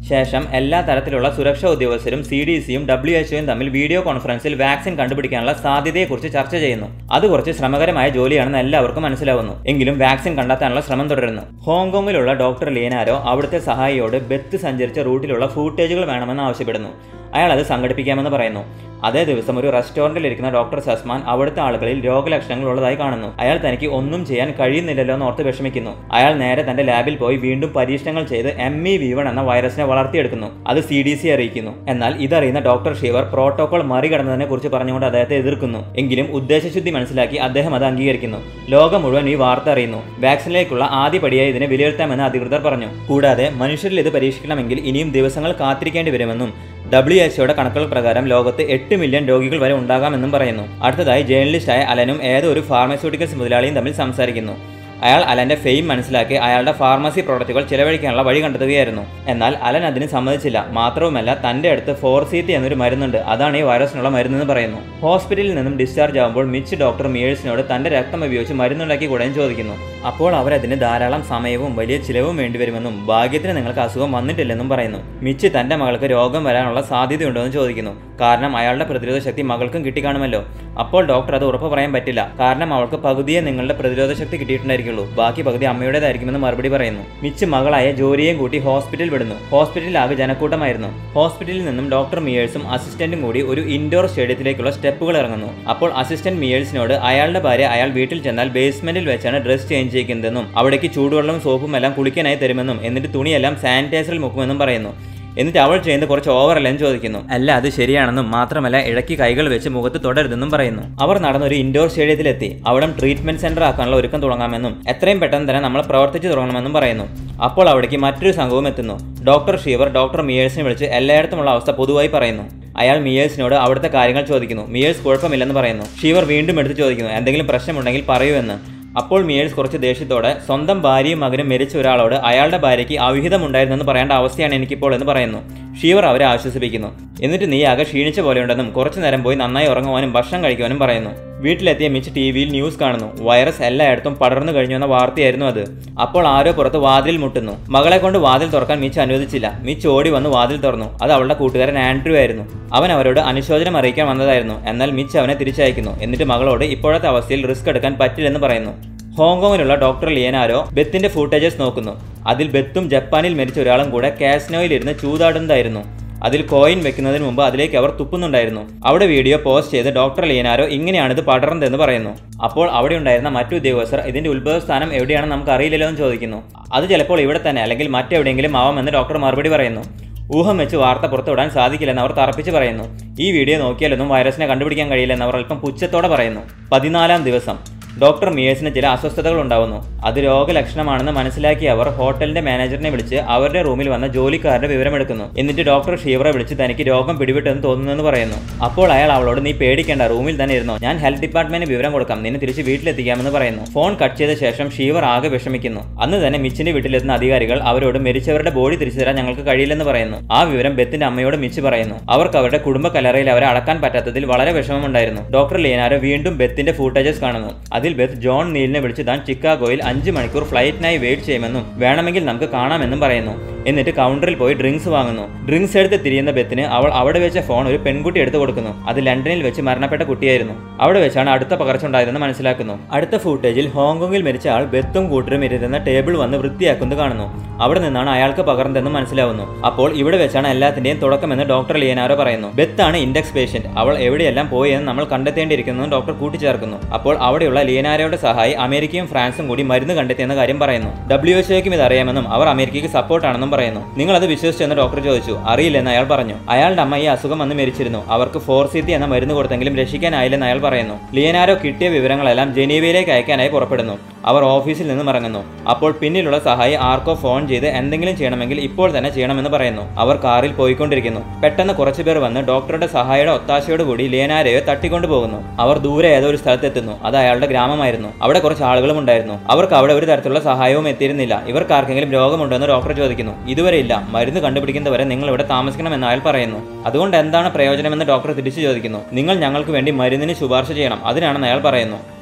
ശേഷം എല്ലാ തരത്തിലുള്ള സുരക്ഷാ ഉദ്യോഗസ്ഥരും CDCയും WHO തമ്മിൽ വീഡിയോ കോൺഫറൻസിൽ വാക്സിൻ കണ്ടുപിടിക്കാനുള്ള സാധ്യതയെക്കുറിച്ച് ചർച്ച ചെയ്യുന്നു. അത് കുറച്ച് ശ്രമകരമായ ജോലിയാണെന്ന് എല്ലാവർക്കും മനസ്സിലാവുന്നു. എങ്കിലും വാക്സിൻ കണ്ടെത്താനുള്ള ശ്രമം തുടരുന്നു. ഹോങ്കോങ്ങിലുള്ള ഡോക്ടർ ലിയനാരോ അവിടുത്തെ സഹായിയോട് ബെത്ത് സഞ്ചരിച്ച റൂട്ടിലുള്ള ഫൂട്ടേജുകൾ വേണമെന്ന് ആവശ്യപ്പെടുന്നു. അയാൾ അത് സംഘടിപ്പിക്കാമെന്ന് പറയുന്നു. അതേ ദിവസം ഒരു റെസ്റ്റോറന്റിൽ ഇരിക്കുന്ന ഡോക്ടർ സസ്മാൻ അവിടുത്തെ ആളുകളിൽ രോഗലക്ഷണങ്ങൾ ഉള്ളതായി കാണുന്നു. അയാൾ തനിക്ക് ഒന്നും ചെയ്യാൻ കഴിയുന്നില്ലല്ലോ എന്ന് ഓർത്ത് വിഷമിക്കുന്നു. അയാൾ നേരെ തന്റെ ലാബിൽ പോയി വീണ്ടും പരീക്ഷണങ്ങൾ ചെയ്ത് MEV1 എന്ന വൈറസിനെ വളർത്തിയെടുക്കുന്നു. അത് CDC അറിയിക്കുന്നു. എന്നാൽ ഇതറിയുന്ന ഡോക്ടർ ഷീവർ പ്രോട്ടോകോൾ മറികടന്നതിനെ കുറിച്ച് പറഞ്ഞുകൊണ്ട് അദ്ദേഹത്തെ എതിർക്കുന്നു. എങ്കിലും ഉദ്ദേശശുദ്ധി മനസ്സിലാക്കി അദ്ദേഹം അത് അംഗീകരിക്കുന്നു. ലോകം മുഴുവൻ ഈ വാർത്ത അറിയുന്നു. വാക്സിനിലേക്കുള്ള ആദ്യ പടിയായി ഇതിനെ വിലയിരുത്താമെന്ന് അധികൃതർ പറഞ്ഞു. കൂടാതെ മനുഷ്യരിൽ ഇത് പരീക്ഷിക്കണമെങ്കിൽ ഇനിയും ദിവസങ്ങൾ കാത്തിരിക്കേണ്ടി വരുമെന്നും WHO കണക്കുകൾ പ്രകാരം ലോകത്ത് 8 മില്യൺ രോഗികൾ വരെ ഉണ്ടാകാമെന്നും പറയുന്നു. അടുത്തതായി ജേർണലിസ്റ്റായ അലനും ഏതോ ഒരു ഫാർമസ്യൂട്ടിക്കൽസ് മുതലാളിയും തമ്മിൽ സംസാരിക്കുന്നു. അയാൾ അലന്റെ ഫെയിം മനസ്സിലാക്കി അയാളുടെ ഫാർമസി പ്രോഡക്റ്റുകൾ ചിലവഴിക്കാനുള്ള വഴി കണ്ടെത്തുകയായിരുന്നു. എന്നാൽ അലൻ അതിന് സമ്മതിച്ചില്ല. മാത്രവുമല്ല തന്റെ അടുത്ത് ഫോർസീത്തി എന്നൊരു മരുന്നുണ്ട്, അതാണ് ഈ വൈറസിനുള്ള മരുന്നെന്ന് പറയുന്നു. ഹോസ്പിറ്റലിൽ നിന്നും ഡിസ്ചാർജ് ആകുമ്പോൾ മിച്ച് ഡോക്ടർ മിയേഴ്സിനോട് തന്റെ രക്തം ഉപയോഗിച്ച് മരുന്നുണ്ടാക്കി കൂടാൻ ചോദിക്കുന്നു. അപ്പോൾ അവരതിന് ധാരാളം സമയവും വലിയ ചിലവും വേണ്ടിവരുമെന്നും ഭാഗ്യത്തിന് നിങ്ങൾക്ക് അസുഖം വന്നിട്ടില്ലെന്നും പറയുന്നു. മിച്ച് തന്റെ മകൾക്ക് രോഗം വരാനുള്ള സാധ്യതയുണ്ടോയെന്ന് ചോദിക്കുന്നു. കാരണം അയാളുടെ പ്രതിരോധ ശക്തി മകൾക്കും കിട്ടിക്കാണുമല്ലോ. അപ്പോൾ ഡോക്ടർ അത് ഉറപ്പ് പറയാൻ പറ്റില്ല. കാരണം അവൾക്ക് പകുതിയെ നിങ്ങളുടെ പ്രതിരോധ ശക്തി കിട്ടിയിട്ടുണ്ടായിരിക്കുള്ളൂ, ബാക്കി പകുതി അമ്മയുടേതായിരിക്കുമെന്ന് മറുപടി പറയുന്നു. മിച്ച് മകളായ ജോലിയെയും കൂട്ടി ഹോസ്പിറ്റൽ വിടുന്നു. ഹോസ്പിറ്റലിൽ ആകെ ജനക്കൂട്ടമായിരുന്നു. ഹോസ്പിറ്റലിൽ നിന്നും ഡോക്ടർ മിയേഴ്സും അസിസ്റ്റന്റും കൂടി ഒരു ഇൻഡോർ സ്റ്റേഡിയത്തിലേക്കുള്ള സ്റ്റെപ്പുകൾ ഇറങ്ങുന്നു. അപ്പോൾ അസിസ്റ്റന്റ് മിയേഴ്സിനോട് അയാളുടെ ഭാര്യ അയാൾ വീട്ടിൽ ചെന്നാൽ ബേസ്മെന്റിൽ വെച്ചാണ് ഡ്രസ് ചേഞ്ച് ചെയ്യുന്നതെന്നും അവിടേക്ക് ചൂടുവെള്ളവും സോപ്പും എല്ലാം കുളിക്കാനായി തരുമെന്നും എന്നിട്ട് തുണിയെല്ലാം സാനിറ്റൈസറിൽ മുക്കുമെന്നും പറയുന്നു. എന്നിട്ട് അവൾ ചെയ്യുന്നത് കുറച്ച് ഓവറല്ലെന്ന് ചോദിക്കുന്നു. അല്ല, അത് ശരിയാണെന്നും മാത്രമല്ല ഇടയ്ക്ക് കൈകൾ വെച്ച് മുഖത്ത് തൊടരുതെന്നും പറയുന്നു. അവർ നടന്നൊരു ഇൻഡോർ സ്റ്റേഡിയത്തിലെത്തി. അവിടെ ട്രീറ്റ്മെന്റ് സെന്റർ ആക്കാനുള്ള ഒരുക്കം തുടങ്ങാമെന്നും എത്രയും പെട്ടെന്ന് തന്നെ നമ്മൾ പ്രവർത്തിച്ചു തുടങ്ങണമെന്നും പറയുന്നു. അപ്പോൾ അവിടേക്ക് മറ്റൊരു സംഘവും എത്തുന്നു. ഡോക്ടർ ഷീവർ ഡോക്ടർ മിയേഴ്സിനെ വിളിച്ച് എല്ലായിടത്തുമുള്ള അവസ്ഥ പൊതുവായി പറയുന്നു. അയാൾ മിയേഴ്സിനോട് അവിടുത്തെ കാര്യങ്ങൾ ചോദിക്കുന്നു. മിയേഴ്സ് കുഴപ്പമില്ലെന്ന് പറയുന്നു. ഷീവർ വീണ്ടും എടുത്ത് ചോദിക്കുന്നു എന്തെങ്കിലും പ്രശ്നമുണ്ടെങ്കിൽ പറയൂ എന്ന്. അപ്പോൾ മിയേഴ്സ് കുറച്ച് ദേഷ്യത്തോടെ സ്വന്തം ഭാര്യയും മകനും മരിച്ച ഒരാളോട് അയാളുടെ ഭാര്യയ്ക്ക് അവിഹിതമുണ്ടായിരുന്നെന്ന് പറയേണ്ട അവസ്ഥയാണ് എനിക്കിപ്പോൾ എന്ന് പറയുന്നു. ഷീവർ അവരെ ആശ്വസിപ്പിക്കുന്നു. എന്നിട്ട് നീ ആകെ ക്ഷീണിച്ച പോലെയുണ്ടെന്നും കുറച്ചു നേരം പോയി നന്നായി ഉറങ്ങുവാനും ഭക്ഷണം കഴിക്കുവാനും പറയുന്നു. വീട്ടിലെത്തിയ മിച്ച് TV-യിൽ ന്യൂസ് കാണുന്നു. വൈറസ് എല്ലായിടത്തും പടർന്നു കഴിഞ്ഞു എന്ന വാർത്തയായിരുന്നു അത്. അപ്പോൾ ആരോ പുറത്ത് വാതിൽ മുട്ടുന്നു. മകളെ കൊണ്ട് വാതിൽ തുറക്കാൻ മിച്ച് അനുവദിച്ചില്ല. മിച്ച് ഓടി വന്ന് വാതിൽ തുറന്നു. അത് അവളുടെ കൂട്ടുകാരൻ ആൻഡ്രൂ ആയിരുന്നു. അവൻ അവരോട് അനുശോചനം അറിയിക്കാൻ വന്നതായിരുന്നു. എന്നാൽ മിച്ച് അവനെ തിരിച്ചയക്കുന്നു. എന്നിട്ട് മകളോട് ഇപ്പോഴത്തെ അവസ്ഥയിൽ റിസ്ക് എടുക്കാൻ പറ്റില്ലെന്ന് പറയുന്നു. ഹോങ്കോങ്ങിലുള്ള ഡോക്ടർ ലിയനാരോ ബെത്തിന്റെ ഫൂട്ടേജസ് നോക്കുന്നു. അതിൽ ബെത്തും ജപ്പാനിൽ മരിച്ച ഒരാളും കൂടെ കാസിനോയിലിരുന്ന് ചൂതാടുന്നതായിരുന്നു. അതിൽ കോയിൻ വെക്കുന്നതിന് മുമ്പ് അതിലേക്ക് അവർ തുപ്പുന്നുണ്ടായിരുന്നു. അവിടെ വീഡിയോ പോസ്റ്റ് ചെയ്ത് ഡോക്ടർ ലിയനാരോ ഇങ്ങനെയാണിത് പടർന്നതെന്ന് പറയുന്നു. അപ്പോൾ അവിടെ ഉണ്ടായിരുന്ന മറ്റു ഉദ്യോഗസ്ഥർ ഇതിന്റെ ഉത്ഭവസ്ഥാനം എവിടെയാണെന്ന് നമുക്ക് അറിയില്ലല്ലോ എന്ന് ചോദിക്കുന്നു. അത് ചിലപ്പോൾ ഇവിടെ തന്നെ അല്ലെങ്കിൽ മറ്റെവിടെയെങ്കിലും ആവാമെന്ന് ഡോക്ടർ മറുപടി പറയുന്നു. ഊഹം വെച്ച് വാർത്ത പുറത്തുവിടാൻ സാധിക്കില്ലെന്ന് അവർ തറപ്പിച്ച് പറയുന്നു. ഈ വീഡിയോ നോക്കിയാലൊന്നും വൈറസിനെ കണ്ടുപിടിക്കാൻ കഴിയില്ലെന്ന് അവർ അല്പം പുച്ഛത്തോടെ പറയുന്നു. 14-ാം ദിവസം ഡോക്ടർ മിയേഴ്സിന് ചില അസ്വസ്ഥതകൾ ഉണ്ടാവുന്നു. അത് രോഗലക്ഷണമാണെന്ന് മനസ്സിലാക്കിയ അവർ ഹോട്ടലിന്റെ മാനേജറിനെ വിളിച്ച് അവരുടെ റൂമിൽ വന്ന ജോലിക്കാരുടെ വിവരമെടുക്കുന്നു. എന്നിട്ട് ഡോക്ടർ ഷീവറെ വിളിച്ച് തനിക്ക് രോഗം പിടിപെട്ടെന്ന് തോന്നുന്നെന്ന് പറയുന്നു. അപ്പോൾ അയാൾ അവളോട് നീ പേടിക്കേണ്ട, റൂമിൽ തന്നെ ഇരുന്നോ, ഞാൻ ഹെൽത്ത് ഡിപ്പാർട്ട്മെന്റിന് വിവരം കൊടുക്കാം, നിന്നെ തിരിച്ച് വീട്ടിലെത്തിക്കാമെന്ന് പറയുന്നു. ഫോൺ കട്ട് ചെയ്ത ശേഷം ഷീവർ ആകെ വിഷമിക്കുന്നു. അന്ന് തന്നെ മിച്ചിന്റെ വീട്ടിലെത്തുന്ന അധികാരികൾ അവരോട് മരിച്ചവരുടെ ബോഡി തിരിച്ചു തരാൻ ഞങ്ങൾക്ക് കഴിയില്ലെന്ന് പറയുന്നു. ആ വിവരം ബെത്തിന്റെ അമ്മയോട് മിച്ച് പറയുന്നു. അവർക്ക് അവരുടെ കുടുംബ കല്ലറയിൽ അവരെ അടക്കാൻ പറ്റാത്തതിൽ വളരെ വിഷമമുണ്ടായിരുന്നു. ഡോക്ടർ ലിയനാരോ വീണ്ടും ബെത്തിന്റെ ഫൂട്ടേജസ് കാണുന്നു. അതിൽ ബെത്ത് ജോൺ നീലിനെ വിളിച്ച് താൻ ചിക്കാഗോയിൽ 5 മണിക്കൂർ ഫ്ലൈറ്റിനായി വെയിറ്റ് ചെയ്യുമെന്നും വേണമെങ്കിൽ നമുക്ക് കാണാമെന്നും പറയുന്നു. എന്നിട്ട് കൗണ്ടറിൽ പോയി ഡ്രിങ്ക്സ് വാങ്ങുന്നു. ഡ്രിങ്ക്സ് എടുത്ത് തിരിയുന്ന ബെത്തിന് അവൾ അവിടെ വെച്ച ഫോൺ ഒരു പെൺകുട്ടി എടുത്തു കൊടുക്കുന്നു. അത് ലണ്ടനിൽ വെച്ച് മരണപ്പെട്ട കുട്ടിയായിരുന്നു. അവിടെ വെച്ചാണ് അടുത്ത പകർച്ച ഉണ്ടായതെന്ന് മനസ്സിലാക്കുന്നു. അടുത്ത ഫൂട്ടേജിൽ ഹോങ്കോങ്ങിൽ മരിച്ച ആൾ ബെത്തും കൂട്ടരും ഇരുന്ന ടേബിൾ വന്ന് വൃത്തിയാക്കുന്നത് കാണുന്നു. അവിടെ നിന്നാണ് അയാൾക്ക് പകർന്നതെന്ന് മനസ്സിലാവുന്നു. അപ്പോൾ ഇവിടെ വെച്ചാണ് എല്ലാത്തിന്റെയും തുടക്കമെന്ന് ഡോക്ടർ ലിയനാരോ പറയുന്നു. ബെത്താണ് ഇൻഡെക്സ് പേഷ്യന്റ്. അവൾ എവിടെയെല്ലാം പോയി എന്ന് നമ്മൾ കണ്ടെത്തേണ്ടിയിരിക്കുന്നു ഡോക്ടർ കൂട്ടിച്ചേർക്കുന്നു. അപ്പോൾ അവിടെയുള്ള ലിയനാരോയുടെ സഹായി അമേരിക്കയും ഫ്രാൻസും കൂടി മരുന്ന് കണ്ടെത്തിയെന്ന കാര്യം പറയുന്നു. WHO-ക്കും ഇത് അറിയാമെന്നും അവർ അമേരിക്കയ്ക്ക് സപ്പോർട്ടാണെന്നും പറയുന്നു. നിങ്ങൾ അത് വിശ്വസിച്ചെന്ന് ഡോക്ടർ ചോദിച്ചു. അറിയില്ലെന്ന് അയാൾ പറഞ്ഞു. അയാളുടെ അമ്മ ഈ അസുഖം വന്ന് മരിച്ചിരുന്നു. അവർക്ക് ഫോർസീത്തി എന്ന മരുന്ന് കൊടുത്തെങ്കിലും രക്ഷിക്കാനായില്ലെന്ന് അയാൾ പറയുന്നു. ലിയനാരോ കിട്ടിയ വിവരങ്ങളെല്ലാം ജനീവയിലേക്ക് അയക്കാനായി പുറപ്പെടുന്നു. അവർ ഓഫീസിൽ നിന്നും ഇറങ്ങുന്നു. അപ്പോൾ പിന്നിലുള്ള സഹായി ആർക്കോ ഫോൺ ചെയ്ത് എന്തെങ്കിലും ചെയ്യണമെങ്കിൽ ഇപ്പോൾ തന്നെ ചെയ്യണമെന്ന് പറയുന്നു. അവർ കാറിൽ പോയിക്കൊണ്ടിരിക്കുന്നു. പെട്ടെന്ന് കുറച്ചുപേർ വന്ന് ഡോക്ടറുടെ സഹായിയുടെ ഒത്താശയോടുകൂടി ലിയനാരയെ തട്ടിക്കൊണ്ടു പോകുന്നു. അവർ ദൂരെ ഏതോ ഒരു സ്ഥലത്തെത്തുന്നു. അത് അയാളുടെ ഗ്രാമമായിരുന്നു. അവിടെ കുറച്ച് ആളുകളും ഉണ്ടായിരുന്നു. അവർക്ക് അവിടെ ഒരു തരത്തിലുള്ള സഹായവും എത്തിയിരുന്നില്ല. ഇവർക്ക് ആർക്കെങ്കിലും രോഗമുണ്ടോ എന്ന് ഡോക്ടർ ചോദിക്കുന്നു. ഇതുവരെ ഇല്ല, മരുന്ന് കണ്ടുപിടിക്കുന്നവരെ നിങ്ങൾ ഇവിടെ താമസിക്കണമെന്ന് അയാൾ പറയുന്നു. അതുകൊണ്ട് എന്താണ് പ്രയോജനമെന്ന് ഡോക്ടർ തിരിച്ചു ചോദിക്കുന്നു. നിങ്ങൾ ഞങ്ങൾക്ക് വേണ്ടി മരുന്നിന് ശുപാർശ ചെയ്യണം, അതിനാണെന്ന് അയാൾ പറയുന്നു.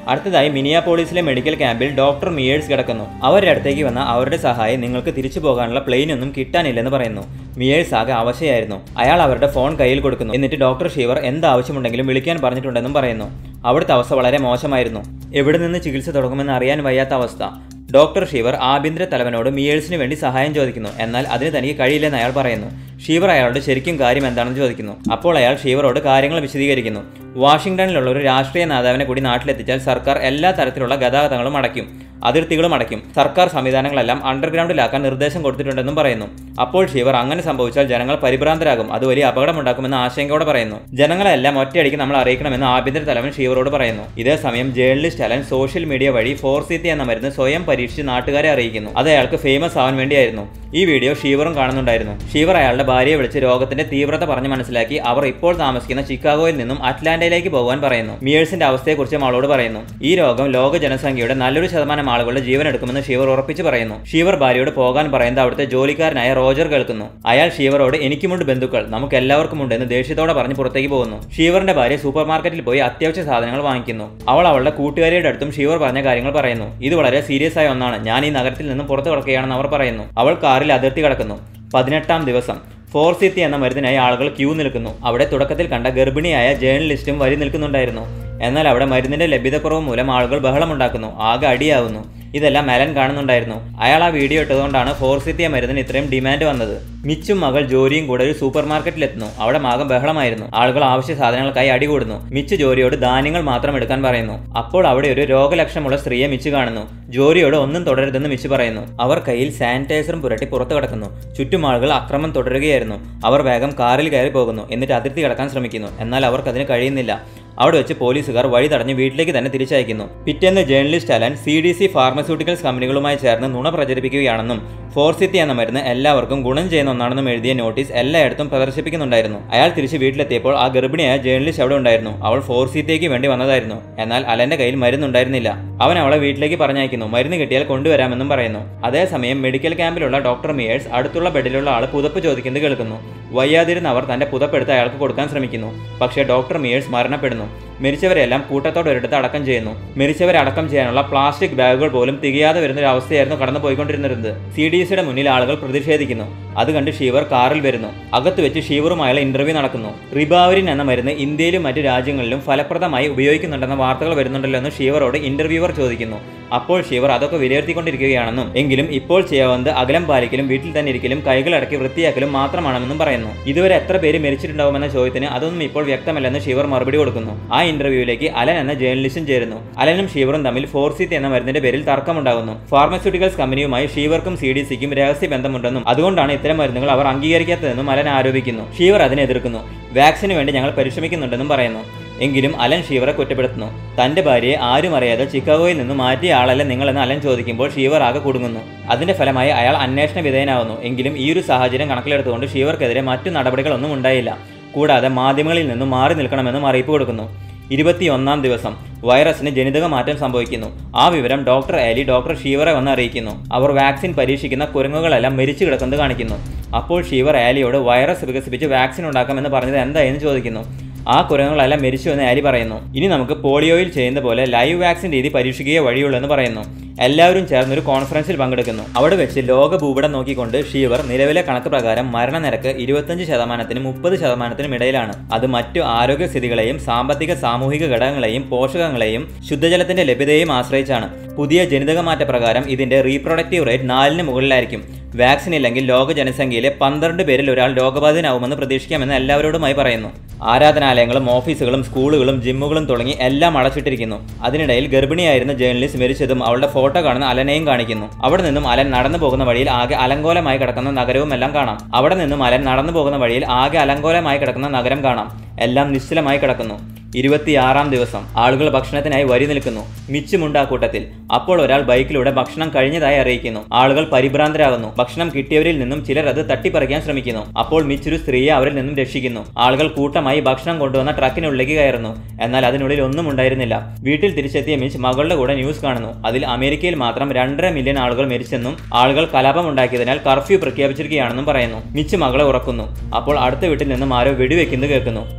അടുത്തതായി മിനിയാപോളിസിലെ മെഡിക്കൽ ക്യാമ്പിൽ ഡോക്ടർ മിയേഴ്സ് കിടക്കുന്നു. അവരുടെ അടുത്തേക്ക് വന്ന അവരുടെ സഹായം നിങ്ങൾക്ക് തിരിച്ചു പോകാനുള്ള പ്ലെയിൻ ഒന്നും കിട്ടാനില്ലെന്ന് പറയുന്നു. മിയേഴ്സ് ആകെ അവശയായിരുന്നു. അയാൾ അവരുടെ ഫോൺ കയ്യിൽ കൊടുക്കുന്നു. എന്നിട്ട് ഡോക്ടർ ഷീവർ എന്താവശ്യമുണ്ടെങ്കിലും വിളിക്കാൻ പറഞ്ഞിട്ടുണ്ടെന്നും പറയുന്നു. അവിടുത്തെ അവസ്ഥ വളരെ മോശമായിരുന്നു. എവിടെ നിന്ന് ചികിത്സ തുടങ്ങുമെന്ന് അറിയാൻ വയ്യാത്ത അവസ്ഥ. ഡോക്ടർ ഷീവർ ആഭ്യന്തര തലവനോട് മിയേഴ്സിന് വേണ്ടി സഹായം ചോദിക്കുന്നു. എന്നാൽ അതിന് തനിക്ക് കഴിയില്ലെന്ന് അയാൾ പറയുന്നു. ഷീവർ അയാളോട് ശരിക്കും കാര്യം എന്താണെന്ന് ചോദിക്കുന്നു. അപ്പോൾ അയാൾ ഷീവറോട് കാര്യങ്ങൾ വിശദീകരിക്കുന്നു. വാഷിംഗ്ടണിലുള്ള ഒരു രാഷ്ട്രീയ നേതാവിനെ കൂടി നാട്ടിലെത്തിച്ചാൽ സർക്കാർ എല്ലാ തരത്തിലുള്ള ഗതാഗതങ്ങളും അടയ്ക്കും, അതിർത്തികളും അടയ്ക്കും. സർക്കാർ സംവിധാനങ്ങളെല്ലാം അണ്ടർഗ്രൗണ്ടിലാക്കാൻ നിർദ്ദേശം കൊടുത്തിട്ടുണ്ടെന്നും പറയുന്നു. അപ്പോൾ ഷീവർ അങ്ങനെ സംഭവിച്ചാൽ ജനങ്ങൾ പരിഭ്രാന്തരാകും, അത് വലിയ അപകടമുണ്ടാക്കുമെന്ന് ആശങ്കയോടെ പറയുന്നു. ജനങ്ങളെല്ലാം ഒറ്റയടിക്ക് നമ്മൾ അറിയിക്കണമെന്ന് ആഭ്യന്തര തലവൻ ഷീവറോട് പറയുന്നു. ഇതേ സമയം ജേർണലിസ്റ്റ് അലൻ സോഷ്യൽ മീഡിയ വഴി ഫോർസിത്തി എന്ന മരുന്ന് സ്വയം പരീക്ഷിച്ച് നാട്ടുകാരെ അറിയിക്കുന്നു. അത് അയാൾക്ക് ഫേമസ് ആവാൻ വേണ്ടിയായിരുന്നു. ഈ വീഡിയോ ഷീവറും കാണുന്നുണ്ടായിരുന്നു. ഷീവർ അയാളുടെ ഭാര്യയെ വിളിച്ച് രോഗത്തിന്റെ തീവ്രത പറഞ്ഞ് മനസ്സിലാക്കി അവർ ഇപ്പോൾ താമസിക്കുന്ന ചിക്കാഗോയിൽ നിന്നും അറ്റ്ലാന്റയിലേക്ക് പോകാൻ പറയുന്നു. മിയേഴ്സിന്റെ അവസ്ഥയെക്കുറിച്ചും അവളോട് പറയുന്നു. ഈ രോഗം ലോക ജനസംഖ്യയുടെ നല്ലൊരു ശതമാനം ആളുകളുടെ ജീവൻ എടുക്കുമെന്ന് ഷീവർ ഉറപ്പിച്ച് പറയുന്നു. ഷീവർ ഭാര്യയോട് പോകാൻ പറയുന്നത് അവിടുത്തെ ജോലിക്കാരനായ റോജർ കേൾക്കുന്നു. അയാൾ ഷീവറോട് എനിക്കുമുണ്ട് ബന്ധുക്കൾ, നമുക്ക് എല്ലാവർക്കും ഉണ്ട് എന്ന് ദേഷ്യത്തോടെ പറഞ്ഞ് പുറത്തേക്ക് പോകുന്നു. ഷീവറിന്റെ ഭാര്യ സൂപ്പർ മാർക്കറ്റിൽ പോയി അത്യാവശ്യ സാധനങ്ങൾ വാങ്ങിക്കുന്നു. അവൾ അവളുടെ കൂട്ടുകാരിയുടെ അടുത്തും ഷീവർ പറഞ്ഞ കാര്യങ്ങൾ പറയുന്നു. ഇത് വളരെ സീരിയസ് ആയ ഒന്നാണ്, ഞാൻ ഈ നഗരത്തിൽ നിന്നും പുറത്തു കിടക്കുകയാണെന്ന് അവർ പറയുന്നു. അവൾ കാറിൽ അതിർത്തി കടക്കുന്നു. 18-ാം ദിവസം ഫോർസിത്തി എന്ന മരുന്നിനായി ആളുകൾ ക്യൂ നിൽക്കുന്നു. അവിടെ തുടക്കത്തിൽ കണ്ട ഗർഭിണിയായ ജേർണലിസ്റ്റും വരി നിൽക്കുന്നുണ്ടായിരുന്നു. എന്നാൽ അവിടെ മരുന്നിന്റെ ലഭ്യതക്കുറവ് മൂലം ആളുകൾ ബഹളമുണ്ടാക്കുന്നു, ആകെ അടിയാവുന്നു. ഇതെല്ലാം അലൻ കാണുന്നുണ്ടായിരുന്നു. അയാൾ ആ വീഡിയോ ഇട്ടതുകൊണ്ടാണ് ഫോർസിത്തിയ മരുന്നിന് ഇത്രയും ഡിമാൻഡ് വന്നത്. മിച്ചും മകൾ ജോലിയും കൂടെ ഒരു സൂപ്പർ മാർക്കറ്റിലെത്തുന്നു. അവിടെ ആകെ ബഹളമായിരുന്നു. ആളുകൾ ആവശ്യ സാധനങ്ങൾക്കായി അടികൂടുന്നു. മിച്ച് ജോലിയോട് ധാന്യങ്ങൾ മാത്രം എടുക്കാൻ പറയുന്നു. അപ്പോൾ അവിടെ ഒരു രോഗലക്ഷണമുള്ള സ്ത്രീയെ മിച്ച് കാണുന്നു. ജോലിയോട് ഒന്നും തുടരുതെന്ന് മിച്ച് പറയുന്നു. അവർ കയ്യിൽ സാനിറ്റൈസറും പുരട്ടി പുറത്തു കടക്കുന്നു. ചുറ്റും ആളുകൾ അക്രമം തുടരുകയായിരുന്നു. അവർ വേഗം കാറിൽ കയറി പോകുന്നു. എന്നിട്ട് അതിർത്തി കടക്കാൻ ശ്രമിക്കുന്നു. എന്നാൽ അവർക്കതിന് കഴിയുന്നില്ല. അവിടെ വെച്ച് പോലീസുകാർ വഴി തടഞ്ഞ് വീട്ടിലേക്ക് തന്നെ തിരിച്ചയക്കുന്നു. പിറ്റേന്ന് ജേർണലിസ്റ്റ് അലൻ CDC ഫാർമസ്യൂട്ടിക്കൽസ് കമ്പനികളുമായി ചേർന്ന് നുണ പ്രചരിപ്പിക്കുകയാണെന്നും ഫോർസിത്തി എന്ന മരുന്ന് എല്ലാവർക്കും ഗുണം ചെയ്യുന്ന ഒന്നാണെന്നും എഴുതിയ നോട്ടീസ് എല്ലായിടത്തും പ്രദർശിപ്പിക്കുന്നുണ്ടായിരുന്നു. അയാൾ തിരിച്ച് വീട്ടിലെത്തിയപ്പോൾ ആ ഗർഭിണിയായ ജേർണലിസ്റ്റ് അവിടെ ഉണ്ടായിരുന്നു. അവൾ ഫോർസിത്തിക്ക് വേണ്ടി വന്നതായിരുന്നു. എന്നാൽ അലന്റെ കയ്യിൽ മരുന്നുണ്ടായിരുന്നില്ല. അവൻ അവളെ വീട്ടിലേക്ക് പറഞ്ഞയക്കുന്നു. മരുന്ന് കിട്ടിയാൽ കൊണ്ടുവരാമെന്നും പറയുന്നു. അതേസമയം മെഡിക്കൽ ക്യാമ്പിലുള്ള ഡോക്ടർ മിയേഴ്സ് അടുത്തുള്ള ബെഡിലുള്ള ആൾ പുതപ്പ് ചോദിക്കുന്നത് കേൾക്കുന്നു. വയ്യാതിരുന്ന അവർ തന്റെ പുതപ്പെടുത്ത് അയാൾക്ക് കൊടുക്കാൻ ശ്രമിക്കുന്നു. പക്ഷേ ഡോക്ടർ മിയേഴ്സ് മരണപ്പെടുന്നു. മരിച്ചവരെല്ലാം കൂട്ടത്തോടെ ഒരിടത്ത് അടക്കം ചെയ്യുന്നു. മരിച്ചവരെ അടക്കം ചെയ്യാനുള്ള പ്ലാസ്റ്റിക് ബാഗുകൾ പോലും തികയാതെ വരുന്ന ഒരു അവസ്ഥയായിരുന്നു കടന്നു പോയിക്കൊണ്ടിരുന്നത്. CDCയുടെ മുന്നിൽ ആളുകൾ പ്രതിഷേധിക്കുന്നു. അത് കണ്ട് ഷീവർ കാറിൽ വരുന്നു. അകത്ത് വെച്ച് ഷീവറുമായുള്ള ഇന്റർവ്യൂ നടക്കുന്നു. റിബാവരിൻ എന്ന മരുന്ന് ഇന്ത്യയിലും മറ്റു രാജ്യങ്ങളിലും ഫലപ്രദമായി ഉപയോഗിക്കുന്നുണ്ടെന്ന വാർത്തകൾ വരുന്നുണ്ടല്ലോ എന്ന് ഷീവറോട് ഇന്റർവ്യൂവർ ചോദിക്കുന്നു. അപ്പോൾ ഷീവർ അതൊക്കെ വിലയിരുത്തിക്കൊണ്ടിരിക്കുകയാണെന്നും എങ്കിലും ഇപ്പോൾ ചെയ്യാവുന്നത് അകലം പാലിക്കലും വീട്ടിൽ തന്നെ ഇരിക്കലും കൈകളടക്കി വൃത്തിയാക്കലും മാത്രമാണെന്നും പറയുന്നു. ഇതുവരെ എത്ര പേര് മരിച്ചിട്ടുണ്ടാവുമെന്ന ചോദ്യത്തിന് അതൊന്നും ഇപ്പോൾ വ്യക്തമല്ലെന്ന് ഷീവർ മറുപടി കൊടുക്കുന്നു. ആ ഇന്റർവ്യൂവിലേക്ക് അലൻ എന്ന ജേർണലിസ്റ്റും ചേരുന്നു. അലനും ഷീവറും തമ്മിൽ ഫോർസിത്തി എന്ന മരുന്നിന്റെ പേരിൽ തർക്കമുണ്ടാകുന്നു. ഫാർമസ്യൂട്ടിക്കൽസ് കമ്പനിയുമായി ഷീവർക്കും CDCക്കും രഹസ്യ ബന്ധമുണ്ടെന്നും അതുകൊണ്ടാണ് ഇത്തരം മരുന്നുകൾ അവർ അംഗീകരിക്കാത്തതെന്നും അലൻ ആരോപിക്കുന്നു. ഷീവർ അതിനെ എതിർക്കുന്നു. വാക്സിന് വേണ്ടി ഞങ്ങൾ പരിശ്രമിക്കുന്നുണ്ടെന്നും പറയുന്നു. എങ്കിലും അലൻ ഷീവറെ കുറ്റപ്പെടുത്തുന്നു. തന്റെ ഭാര്യയെ ആരും അറിയാതെ ചിക്കാഗോയിൽ നിന്ന് മാറ്റിയ ആളല്ല നിങ്ങളെന്ന് അലൻ ചോദിക്കുമ്പോൾ ഷീവർ ആകെ കുടുങ്ങുന്നു. അതിന്റെ ഫലമായി അയാൾ അന്വേഷണ വിധേയനാവുന്നു. എങ്കിലും ഈ ഒരു സാഹചര്യം കണക്കിലെടുത്തുകൊണ്ട് ഷീവർക്കെതിരെ മറ്റു നടപടികളൊന്നും ഉണ്ടായില്ല. കൂടാതെ മാധ്യമങ്ങളിൽ നിന്നും മാറി നിൽക്കണമെന്നും അറിയിപ്പ് കൊടുക്കുന്നു. 21-ാം ദിവസം വൈറസിന് ജനിതക മാറ്റം സംഭവിക്കുന്നു. ആ വിവരം ഡോക്ടർ ആലി ഡോക്ടർ ഷീവറെ വന്ന് അറിയിക്കുന്നു. അവർ വാക്സിൻ പരീക്ഷിക്കുന്ന കുരങ്ങുകളെല്ലാം മരിച്ചു കിടക്കുന്നത് കാണിക്കുന്നു. അപ്പോൾ ഷീവർ ആലിയോട് വൈറസ് വികസിപ്പിച്ച് വാക്സിൻ ഉണ്ടാക്കാമെന്ന് പറഞ്ഞത് എന്തായെന്ന് ചോദിക്കുന്നു. ആ കുരങ്ങുകളെല്ലാം മരിച്ചു എന്ന് ആലി പറയുന്നു. ഇനി നമുക്ക് പോളിയോയിൽ ചെയ്യുന്ന പോലെ ലൈവ് വാക്സിൻ രീതി പരീക്ഷിക്കുകയേ വഴിയുള്ളൂ എന്ന് പറയുന്നു. എല്ലാവരും ചേർന്നൊരു കോൺഫറൻസിൽ പങ്കെടുക്കുന്നു. അവിടെ വെച്ച് ലോക ഭൂപടം നോക്കിക്കൊണ്ട് ഷീവർ നിലവിലെ കണക്ക് പ്രകാരം മരണനിരക്ക് 25%-നും 30%-നും ഇടയിലാണ്. അത് മറ്റു ആരോഗ്യസ്ഥിതികളെയും സാമ്പത്തിക സാമൂഹിക ഘടകങ്ങളെയും പോഷകങ്ങളെയും ശുദ്ധജലത്തിന്റെ ലഭ്യതയെയും ആശ്രയിച്ചാണ്. പുതിയ ജനിതക മാറ്റ പ്രകാരം ഇതിന്റെ റീപ്രൊഡക്റ്റീവ് റേറ്റ് 4-ന് മുകളിലായിരിക്കും. വാക്സിൻ ഇല്ലെങ്കിൽ ലോക ജനസംഖ്യയിലെ 12 പേരിൽ ഒരാൾ രോഗബാധിതനാവുമെന്ന് പ്രതീക്ഷിക്കാമെന്ന് എല്ലാവരോടുമായി പറയുന്നു. ആരാധനാലയങ്ങളും ഓഫീസുകളും സ്കൂളുകളും ജിമ്മുകളും തുടങ്ങി എല്ലാം അടച്ചിട്ടിരിക്കുന്നു. അതിനിടയിൽ ഗർഭിണിയായിരുന്ന ജേർണലിസ്റ്റ് മരിച്ചതും അവളുടെ ഫോട്ടോ കാണുന്ന അലനെയും കാണിക്കുന്നു. അവിടെ നിന്നും അലൻ നടന്നു പോകുന്ന വഴിയിൽ ആകെ അലങ്കോലമായി കിടക്കുന്ന നഗരവും എല്ലാം കാണാം. അവിടെ നിന്നും അലൻ നടന്നു പോകുന്ന വഴിയിൽ ആകെ അലങ്കോലമായി കിടക്കുന്ന നഗരം കാണാം. എല്ലാം നിശ്ചലമായി കിടക്കുന്നു. 26-ാം ദിവസം ആളുകൾ ഭക്ഷണത്തിനായി വരി നിൽക്കുന്നു. മിച്ചുമുണ്ട് ആ കൂട്ടത്തിൽ. അപ്പോൾ ഒരാൾ ബൈക്കിലൂടെ ഭക്ഷണം കഴിഞ്ഞതായി അറിയിക്കുന്നു. ആളുകൾ പരിഭ്രാന്തരാകുന്നു. ഭക്ഷണം കിട്ടിയവരിൽ നിന്നും ചിലർ അത് തട്ടിപ്പറിക്കാൻ ശ്രമിക്കുന്നു. അപ്പോൾ മിച്ചൊരു സ്ത്രീയെ അവരിൽ നിന്നും രക്ഷിക്കുന്നു. ആളുകൾ കൂട്ടമായി ഭക്ഷണം കൊണ്ടുവന്ന ട്രക്കിനുള്ളിലേക്ക് കയറുന്നു. എന്നാൽ അതിനുള്ളിൽ ഒന്നും ഉണ്ടായിരുന്നില്ല. വീട്ടിൽ തിരിച്ചെത്തിയ മിച്ച് മകളുടെ കൂടെ ന്യൂസ് കാണുന്നു. അതിൽ അമേരിക്കയിൽ മാത്രം 2.5 മില്യൺ ആളുകൾ മരിച്ചെന്നും ആളുകൾ കലാപമുണ്ടാക്കിയതിനാൽ കർഫ്യൂ പ്രഖ്യാപിച്ചിരിക്കുകയാണെന്നും പറയുന്നു. മിച്ച് മകളെ ഉറക്കുന്നു. അപ്പോൾ അടുത്ത വീട്ടിൽ നിന്നും ആരോ വെടിവെക്കുന്നത് കേൾക്കുന്നു.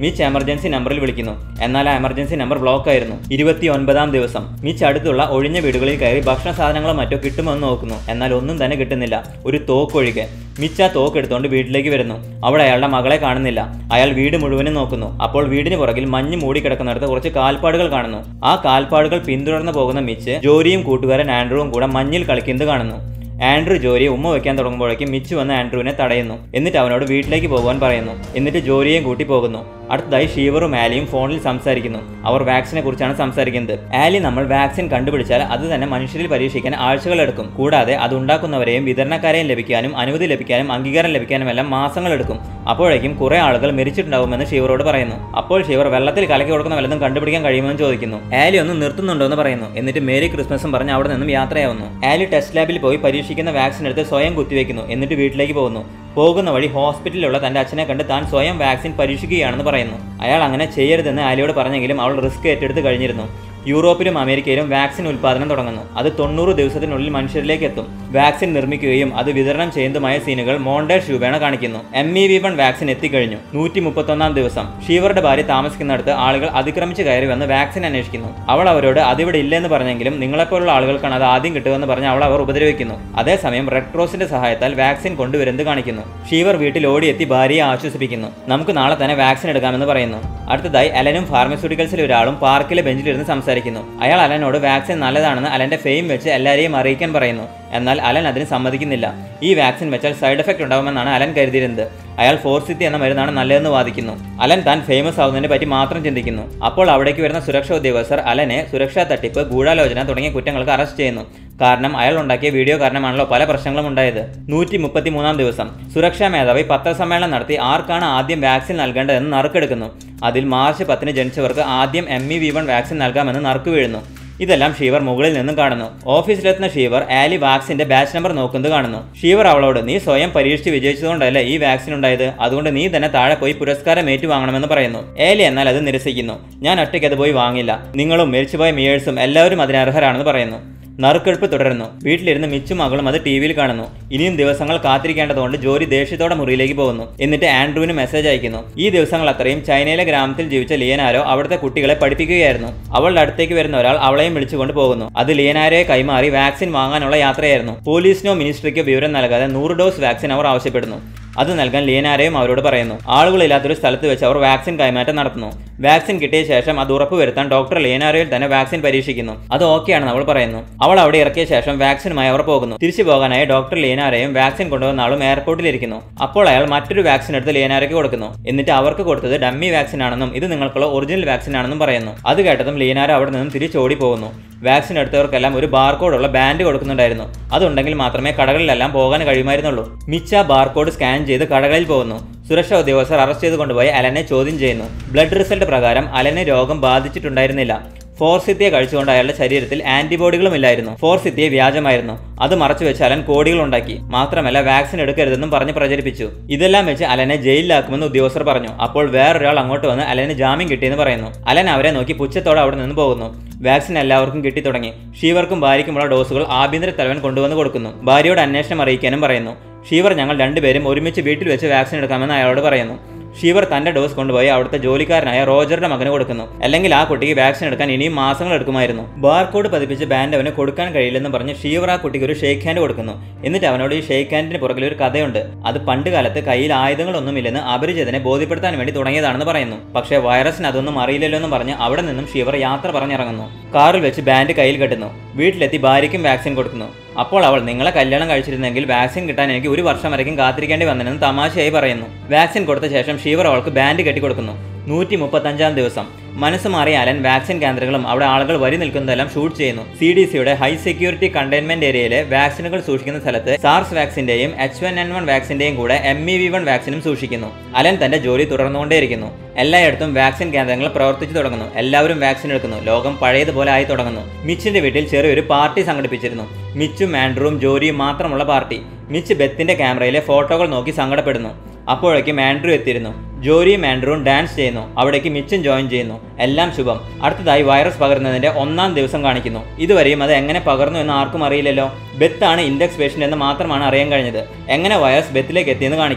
മിച്ച് എമർജൻസി നമ്പറിൽ വിളിക്കുന്നു. എന്നാൽ ആ എമർജൻസി നമ്പർ ബ്ലോക്ക് ആയിരുന്നു. 29-ാം ദിവസം മിച്ച് അടുത്തുള്ള ഒഴിഞ്ഞ വീടുകളിൽ കയറി ഭക്ഷണ സാധനങ്ങളോ മറ്റോ കിട്ടുമെന്ന് നോക്കുന്നു. എന്നാൽ ഒന്നും തന്നെ കിട്ടുന്നില്ല, ഒരു തോക്കൊഴികെ. മിച്ച് ആ തോക്ക് എടുത്തുകൊണ്ട് വീട്ടിലേക്ക് വരുന്നു. അവിടെ അയാളുടെ മകളെ കാണുന്നില്ല. അയാൾ വീട് മുഴുവനും നോക്കുന്നു. അപ്പോൾ വീടിന് പുറകിൽ മഞ്ഞ് മൂടിക്കിടക്കുന്നിടത്ത് കുറച്ച് കാൽപ്പാടുകൾ കാണുന്നു. ആ കാൽപ്പാടുകൾ പിന്തുടർന്ന് പോകുന്ന മിച്ച് ജോലിയും കൂട്ടുകാരൻ ആൻഡ്രൂവും കൂടെ മഞ്ഞിൽ കളിക്കുന്നത് കാണുന്നു. ആൻഡ്രൂ ജോലിയെ ഉമ്മ വയ്ക്കാൻ തുടങ്ങുമ്പോഴേക്കും മിച്ച് വന്ന് ആൻഡ്രൂവിനെ തടയുന്നു. എന്നിട്ട് അവനോട് വീട്ടിലേക്ക് പോകാൻ പറയുന്നു. എന്നിട്ട് ജോലിയെയും കൂട്ടി പോകുന്നു. അടുത്തതായി ഷീവറും ആലിയും ഫോണിൽ സംസാരിക്കുന്നു. അവർ വാക്സിനെ കുറിച്ചാണ് സംസാരിക്കുന്നത്. ആലി നമ്മൾ വാക്സിൻ കണ്ടുപിടിച്ചാൽ അത് തന്നെ മനുഷ്യരിൽ പരീക്ഷിക്കാൻ ആഴ്ചകളെടുക്കും. കൂടാതെ അത് ഉണ്ടാക്കുന്നവരെയും വിതരണക്കാരെയും ലഭിക്കാനും അനുമതി ലഭിക്കാനും അംഗീകാരം ലഭിക്കാനും എല്ലാം മാസങ്ങളെടുക്കും. അപ്പോഴേക്കും കുറെ ആളുകൾ മരിച്ചിട്ടുണ്ടാവുമെന്ന് ഷീവറോട് പറയുന്നു. അപ്പോൾ ഷീവർ വെള്ളത്തിൽ കലക്കി കൊടുക്കുന്ന വല്ലതും കണ്ടുപിടിക്കാൻ കഴിയുമെന്ന് ചോദിക്കുന്നു. ആലി ഒന്ന് നിർത്തുന്നുണ്ടോ എന്ന് പറയുന്നു. എന്നിട്ട് മേരി ക്രിസ്മസും പറഞ്ഞ് അവിടെ നിന്നും യാത്രയാവുന്നു. ആലി ടെസ്റ്റ് ലാബിൽ പോയി പരീക്ഷിക്കുന്ന വാക്സിൻ എടുത്ത് സ്വയം കുത്തിവെക്കുന്നു. എന്നിട്ട് വീട്ടിലേക്ക് പോകുന്നു. പോകുന്ന വഴി ഹോസ്പിറ്റലിലുള്ള തന്റെ അച്ഛനെ കണ്ട് താൻ സ്വയം വാക്സിൻ പരീക്ഷിക്കുകയാണെന്ന് പറയുന്നു. അയാൾ അങ്ങനെ ചെയ്യരുതെന്ന് ആലിയോട് പറഞ്ഞെങ്കിലും അവൾ റിസ്ക് ഏറ്റെടുത്ത് കഴിഞ്ഞിരുന്നു. യൂറോപ്പിലും അമേരിക്കയിലും വാക്സിൻ ഉൽപ്പാദനം തുടങ്ങുന്നു. അത് 90 ദിവസത്തിനുള്ളിൽ മനുഷ്യരിലേക്ക് എത്തും. വാക്സിൻ നിർമ്മിക്കുകയും അത് വിതരണം ചെയ്യുന്നതുമായ സീനുകൾ മോണ്ടേജ് രൂപേണ കാണിക്കുന്നു. MEV1 വാക്സിൻ എത്തിക്കഴിഞ്ഞു. 131-ാം ദിവസം ഷീവറുടെ ഭാര്യ താമസിക്കുന്നിടത്ത് ആളുകൾ അതിക്രമിച്ച് കയറി വന്ന് വാക്സിൻ അന്വേഷിക്കുന്നു. അവൾ അവരോട് അതിവിടെ ഇല്ലെന്ന് പറഞ്ഞെങ്കിലും നിങ്ങളെപ്പോലുള്ള ആളുകൾക്കാണ് അത് ആദ്യം കിട്ടുമെന്ന് പറഞ്ഞ് അവൾ അവർ ഉപദ്രവിക്കുന്നു. അതേസമയം റെഡ് ക്രോസിന്റെ സഹായത്താൽ വാക്സിൻ കൊണ്ടുവരുന്നത് കാണിക്കുന്നു. ഷീവർ വീട്ടിൽ ഓടിയെത്തി ഭാര്യയെ ആശ്വസിപ്പിക്കുന്നു. നമുക്ക് നാളെ തന്നെ വാക്സിൻ എടുക്കാമെന്ന് പറയുന്നു. അടുത്തതായി അലനും ഫാർമസ്യൂട്ടിക്കൽസിലെ ഒരാളും പാർക്കിലെ ബെഞ്ചിലിരുന്ന് സംസാരിക്കുന്നു. അയാൾ അലനോട് വാക്സിൻ നല്ലതാണെന്ന് അലന്റെ ഫെയിം വെച്ച് എല്ലാവരെയും അറിയിക്കാൻ പറയുന്നു. എന്നാൽ അലൻ അതിന് സമ്മതിക്കുന്നില്ല. ഈ വാക്സിൻ വെച്ചാൽ സൈഡ് എഫക്ട് ഉണ്ടാവുമെന്നാണ് അലൻ കരുതിയിരുന്നത്. അയാൾ ഫോർസിറ്റി എന്ന മരുന്നാണ് നല്ലതെന്ന് വാദിക്കുന്നു. അലൻ താൻ ഫേമസ് ആവുന്നതിനെ പറ്റി മാത്രം ചിന്തിക്കുന്നു. അപ്പോൾ അവിടേക്ക് വരുന്ന സുരക്ഷാ ഉദ്യോഗസ്ഥർ അലനെ സുരക്ഷാ തട്ടിപ്പ്, ഗൂഢാലോചന തുടങ്ങിയ കുറ്റങ്ങൾക്ക് അറസ്റ്റ് ചെയ്യുന്നു. കാരണം അയാൾ ഉണ്ടാക്കിയ വീഡിയോ കാരണമാണല്ലോ പല പ്രശ്നങ്ങളും ഉണ്ടായത്. 133-ാം ദിവസം സുരക്ഷാ മേധാവി പത്രസമ്മേളനം നടത്തി ആർക്കാണ് ആദ്യം വാക്സിൻ നൽകേണ്ടതെന്ന് നറുക്കെടുക്കുന്നു. അതിൽ മാർച്ച് 10 ജനിച്ചവർക്ക് ആദ്യം MEV1 വാക്സിൻ നൽകാമെന്ന് നറുക്ക് വീഴുന്നു. ഇതെല്ലാം ഷീവർ മുകളിൽ നിന്നും കാണുന്നു. ഓഫീസിലെത്തുന്ന ഷീവർ ആലി വാക്സിന്റെ ബാച്ച് നമ്പർ നോക്കുന്നത് കാണുന്നു. ഷീവർ അവളോട് നീ സ്വയം പരീക്ഷിച്ച് വിജയിച്ചതുകൊണ്ടല്ല ഈ വാക്സിൻ ഉണ്ടായത്, അതുകൊണ്ട് നീ തന്നെ താഴെ പോയി പുരസ്കാരം ഏറ്റുവാങ്ങണമെന്ന് പറയുന്നു. ആലി എന്നാൽ അത് നിരസിക്കുന്നു. ഞാൻ ഒറ്റയ്ക്ക് അത് പോയി വാങ്ങില്ല, നിങ്ങളും മരിച്ചുപോയ മിയേഴ്സും എല്ലാവരും അതിനർഹരാണെന്ന് പറയുന്നു. നറുക്കെടുപ്പ് തുടരുന്നു. വീട്ടിലിരുന്ന് മിച്ചും മകളും അത് ടിവിയിൽ കാണുന്നു. ഇനിയും ദിവസങ്ങൾ കാത്തിരിക്കേണ്ടതുകൊണ്ട് ജോലി ദേഷ്യത്തോടെ മുറിയിലേക്ക് പോകുന്നു. എന്നിട്ട് ആൻഡ്രൂവിന് മെസ്സേജ് അയക്കുന്നു. ഈ ദിവസങ്ങൾ അത്രയും ചൈനയിലെ ഗ്രാമത്തിൽ ജീവിച്ച ലിയനാരോ അവിടുത്തെ കുട്ടികളെ പഠിപ്പിക്കുകയായിരുന്നു. അവളുടെ അടുത്തേക്ക് വരുന്ന ഒരാൾ അവളെയും വിളിച്ചുകൊണ്ട് പോകുന്നു. അത് ലിയനാരോയെ കൈമാറി വാക്സിൻ വാങ്ങാനുള്ള യാത്രയായിരുന്നു. പോലീസിനോ മിനിസ്ട്രിക്കോ വിവരം നൽകാതെ 100 ഡോസ് വാക്സിൻ അവർ ആവശ്യപ്പെടുന്നു. അത് നൽകാൻ ലിയനാരയും അവരോട് പറയുന്നു. ആളുകളില്ലാത്തൊരു സ്ഥലത്ത് വെച്ച് അവർ വാക്സിൻ കൈമാറ്റം നടത്തുന്നു. വാക്സിൻ കിട്ടിയ ശേഷം അത് ഉറപ്പുവരുത്താൻ ഡോക്ടർ ലിയനാരയിൽ തന്നെ വാക്സിൻ പരീക്ഷിക്കുന്നു. അത് ഓക്കെയാണെന്ന് അവൾ പറയുന്നു. അവൾ അവിടെ ഇറക്കിയ ശേഷം വാക്സിനുമായി അവർ പോകുന്നു. തിരിച്ചു പോകാനായി ഡോക്ടർ ലിയനാരയും വാക്സിൻ കൊണ്ടുവന്ന ആളും എയർപോർട്ടിലിരിക്കുന്നു. അപ്പോൾ അയാൾ മറ്റൊരു വാക്സിൻ എടുത്ത് ലിയനാരയ്ക്ക് കൊടുക്കുന്നു. എന്നിട്ട് അവർക്ക് കൊടുത്തത് ഡമ്മി വാക്സിൻ ആണെന്നും ഇത് നിങ്ങൾക്കുള്ള ഒറിജിനൽ വാക്സിൻ ആണെന്നും പറയുന്നു. അത് കേട്ടതും ലിയനാര അവിടെ നിന്നും തിരിച്ചോടി പോകുന്നു. വാക്സിൻ എടുത്തവർക്കെല്ലാം ഒരു ബാർകോഡുള്ള ബാൻഡ് കൊടുക്കുന്നുണ്ടായിരുന്നു. അതുണ്ടെങ്കിൽ മാത്രമേ കടകളിലെല്ലാം പോകാൻ കഴിയുമായിരുന്നുള്ളൂ. മിച്ച ബാർകോഡ് സ്കാൻ ചെയ്ത് കടകളിൽ പോകുന്നു. സുരക്ഷാ ഉദ്യോഗസ്ഥർ അറസ്റ്റ് ചെയ്ത് കൊണ്ടുപോയി അലനെ ചോദ്യം ചെയ്യുന്നു. ബ്ലഡ് റിസൾട്ട് പ്രകാരം അലനെ രോഗം ബാധിച്ചിട്ടുണ്ടായിരുന്നില്ല. ഫോർസിത്തിയെ കഴിച്ചുകൊണ്ട് അയാളുടെ ശരീരത്തിൽ ആന്റിബോഡികളും ഇല്ലായിരുന്നു. ഫോർസിത്തിയെ വ്യാജമായിരുന്നു. അത് മറച്ചുവെച്ച് അലൻ കോടികൾ ഉണ്ടാക്കി. മാത്രമല്ല വാക്സിൻ എടുക്കരുതെന്നും പറഞ്ഞ് പ്രചരിപ്പിച്ചു. ഇതെല്ലാം വെച്ച് അലനെ ജയിലിലാക്കുമെന്ന് ഉദ്യോഗസ്ഥർ പറഞ്ഞു. അപ്പോൾ വേറൊരാൾ അങ്ങോട്ട് വന്ന് അലന് ജാമ്യം കിട്ടിയെന്ന് പറയുന്നു. അലൻ അവരെ നോക്കി പുച്ഛത്തോടെ അവിടെ നിന്ന് പോകുന്നു. വാക്സിൻ എല്ലാവർക്കും കിട്ടി തുടങ്ങി. ഷീവർക്കും ഭാര്യയ്ക്കുമുള്ള ഡോസുകൾ ആഭ്യന്തര തലവൻ കൊണ്ടുവന്ന് കൊടുക്കുന്നു. ഭാര്യയോട് അന്വേഷണം അറിയിക്കാനും പറയുന്നു. ഷീവർ ഞങ്ങൾ രണ്ടുപേരും ഒരുമിച്ച് വീട്ടിൽ വെച്ച് വാക്സിൻ എടുക്കാമെന്ന് അയാളോട് പറയുന്നു. ഷീവർ തന്റെ ഡോസ് കൊണ്ടുപോയി അവിടുത്തെ ജോലിക്കാരനായ റോജറുടെ മകന് കൊടുക്കുന്നു. അല്ലെങ്കിൽ ആ കുട്ടിക്ക് വാക്സിൻ എടുക്കാൻ ഇനിയും മാസങ്ങൾ എടുക്കുമായിരുന്നു. ബാർകോഡ് പതിപ്പിച്ച് ബാൻഡ് അവന് കൊടുക്കാൻ കഴിയില്ലെന്ന് പറഞ്ഞ് ഷീവർ ആ കുട്ടിക്ക് ഒരു ഷേക്ക് ഹാൻഡ് കൊടുക്കുന്നു. എന്നിട്ട് അവനോട് ഈ ഷേക്ക് ഹാൻഡിന് പുറകിൽ ഒരു കഥയുണ്ട്. അത് പണ്ട് കാലത്ത് കയ്യിൽ ആയുധങ്ങളൊന്നുമില്ലെന്ന് അപരിചിതനെ ബോധ്യപ്പെടുത്താൻ വേണ്ടി തുടങ്ങിയതാണെന്ന് പറയുന്നു. പക്ഷേ വൈറസിന് അതൊന്നും അറിയില്ലല്ലോ എന്ന് പറഞ്ഞ് അവിടെ നിന്നും ഷീവർ യാത്ര പറഞ്ഞിറങ്ങുന്നു. കാറിൽ വെച്ച് ബാൻഡ് കയ്യിൽ കെട്ടുന്നു. വീട്ടിലെത്തി ഭാര്യയ്ക്കും വാക്സിൻ കൊടുക്കുന്നു. അപ്പോൾ അവൾ നിങ്ങളെ കല്യാണം കഴിച്ചിരുന്നെങ്കിൽ വാക്സിൻ കിട്ടാൻ എനിക്ക് 1 വർഷം വരയ്ക്കും കാത്തിരിക്കേണ്ടി വന്നെന്ന് തമാശയായി പറയുന്നു. വാക്സിൻ കൊടുത്ത ശേഷം ഷീവർ അവൾക്ക് ബാൻഡ് കെട്ടിക്കൊടുക്കുന്നു. 135-ാം ദിവസം മനസ്സ് മാറിയ അലൻ വാക്സിൻ കേന്ദ്രങ്ങളും അവിടെ ആളുകൾ വരി നിൽക്കുന്നതെല്ലാം ഷൂട്ട് ചെയ്യുന്നു. CDCയുടെ ഹൈ സെക്യൂരിറ്റി കണ്ടെയ്ൻമെന്റ് ഏരിയയിലെ വാക്സിനുകൾ സൂക്ഷിക്കുന്ന സ്ഥലത്ത് സാർസ് വാക്സിന്റെയും H1N1 വാക്സിന്റെയും കൂടെ MEV1 വാക്സിനും സൂക്ഷിക്കുന്നു. അലൻ തന്റെ ജോലി തുടർന്നുകൊണ്ടേയിരിക്കുന്നു. എല്ലായിടത്തും വാക്സിൻ കേന്ദ്രങ്ങൾ പ്രവർത്തിച്ചു തുടങ്ങുന്നു. എല്ലാവരും വാക്സിൻ എടുക്കുന്നു. ലോകം പഴയതുപോലെ ആയി തുടങ്ങുന്നു. മിച്ചിന്റെ വീട്ടിൽ ചെറിയൊരു പാർട്ടി സംഘടിപ്പിച്ചിരുന്നു. മിച്ചും ആൻഡ്രൂവും ജോലിയും മാത്രമുള്ള പാർട്ടി. മിച്ച് ബെത്തിന്റെ ക്യാമറയിലെ ഫോട്ടോകൾ നോക്കി സങ്കടപ്പെടുന്നു. അപ്പോഴേക്കും ആൻഡ്രൂ എത്തിയിരുന്നു. ജോലിയും ആൻഡ്രൂവും ഡാൻസ് ചെയ്യുന്നു. അവിടേക്ക് മിച്ചും ജോയിൻ ചെയ്യുന്നു. എല്ലാം ശുഭം. അടുത്തതായി വൈറസ് പകരുന്നതിന്റെ 1-ാം ദിവസം കാണിക്കുന്നു. ഇതുവരെയും അത് എങ്ങനെ പകർന്നു എന്ന് ആർക്കും അറിയില്ലല്ലോ. ബെത്താണ് ഇൻഡെക്സ് പേഷ്യന്റ് എന്ന് മാത്രമാണ് അറിയാൻ കഴിഞ്ഞത്. എങ്ങനെ വൈറസ് ബെത്തിലേക്ക് എത്തിയെന്ന് കാണിക്കുന്നു.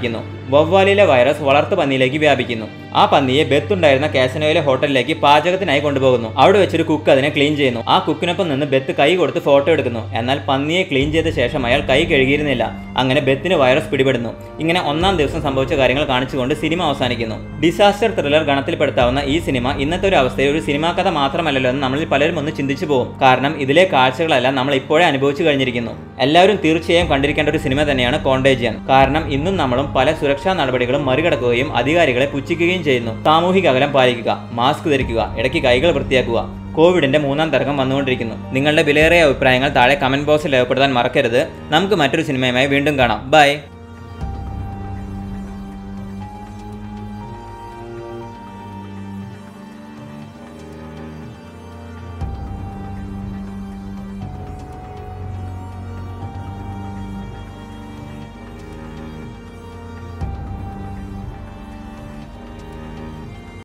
വവ്വാലിലെ വൈറസ് വളർത്തു പന്നിയിലേക്ക് വ്യാപിക്കുന്നു. ആ പന്നിയെ ബെത്ത് ഉണ്ടായിരുന്ന കാസിനോയിലെ ഹോട്ടലിലേക്ക് പാചകത്തിനായി കൊണ്ടുപോകുന്നു. അവിടെ വെച്ചൊരു കുക്ക് അതിനെ ക്ലീൻ ചെയ്യുന്നു. ആ കുക്കിനൊപ്പം നിന്ന് ബെത്ത് കൈ കൊടുത്ത് ഫോട്ടോ എടുക്കുന്നു. എന്നാൽ പന്നിയെ ക്ലീൻ ചെയ്ത ശേഷം അയാൾ കൈ കഴുകിയിരുന്നില്ല. അങ്ങനെ ബെത്തിന് വൈറസ് പിടിപെടുന്നു. ഇങ്ങനെ ഒന്നാം ദിവസം സംഭവിച്ച കാര്യങ്ങൾ കാണിച്ചുകൊണ്ട് സിനിമ അവസാനിക്കുന്നു. ഡിസാസ്റ്റർ ത്രില്ലർ ഗണത്തിൽപ്പെടുത്താവുന്ന ഈ സിനിമ ഇന്നത്തെ ഒരു അവസ്ഥയിൽ ഒരു സിനിമാ കഥ മാത്രമല്ലല്ലോ എന്ന് നമ്മളിൽ പലരും ഒന്ന് ചിന്തിച്ചു പോകും. കാരണം ഇതിലെ കാഴ്ചകളെല്ലാം നമ്മൾ ഇപ്പോഴേ അനുഭവിച്ചു കഴിഞ്ഞിരിക്കുന്നു. എല്ലാവരും തീർച്ചയായും കണ്ടിരിക്കേണ്ട ഒരു സിനിമ തന്നെയാണ് കോണ്ടേജിയൻ. കാരണം ഇന്നും നമ്മളും പല സുരക്ഷാ നടപടികളും മറികടക്കുകയും അധികാരികളെ പുച്ഛിക്കുകയും ചെയ്യുന്നു. സാമൂഹിക അകലം പാലിക്കുക, മാസ്ക് ധരിക്കുക, ഇടയ്ക്ക് കൈകൾ വൃത്തിയാക്കുക. കോവിഡിന്റെ 3ാം തരംഗം വന്നുകൊണ്ടിരിക്കുന്നു. നിങ്ങളുടെ വിലയേറിയ അഭിപ്രായങ്ങൾ താഴെ കമന്റ് ബോക്സിൽ രേഖപ്പെടുത്താൻ മറക്കരുത്. നമുക്ക് മറ്റൊരു സിനിമയുമായി വീണ്ടും കാണാം. ബൈ.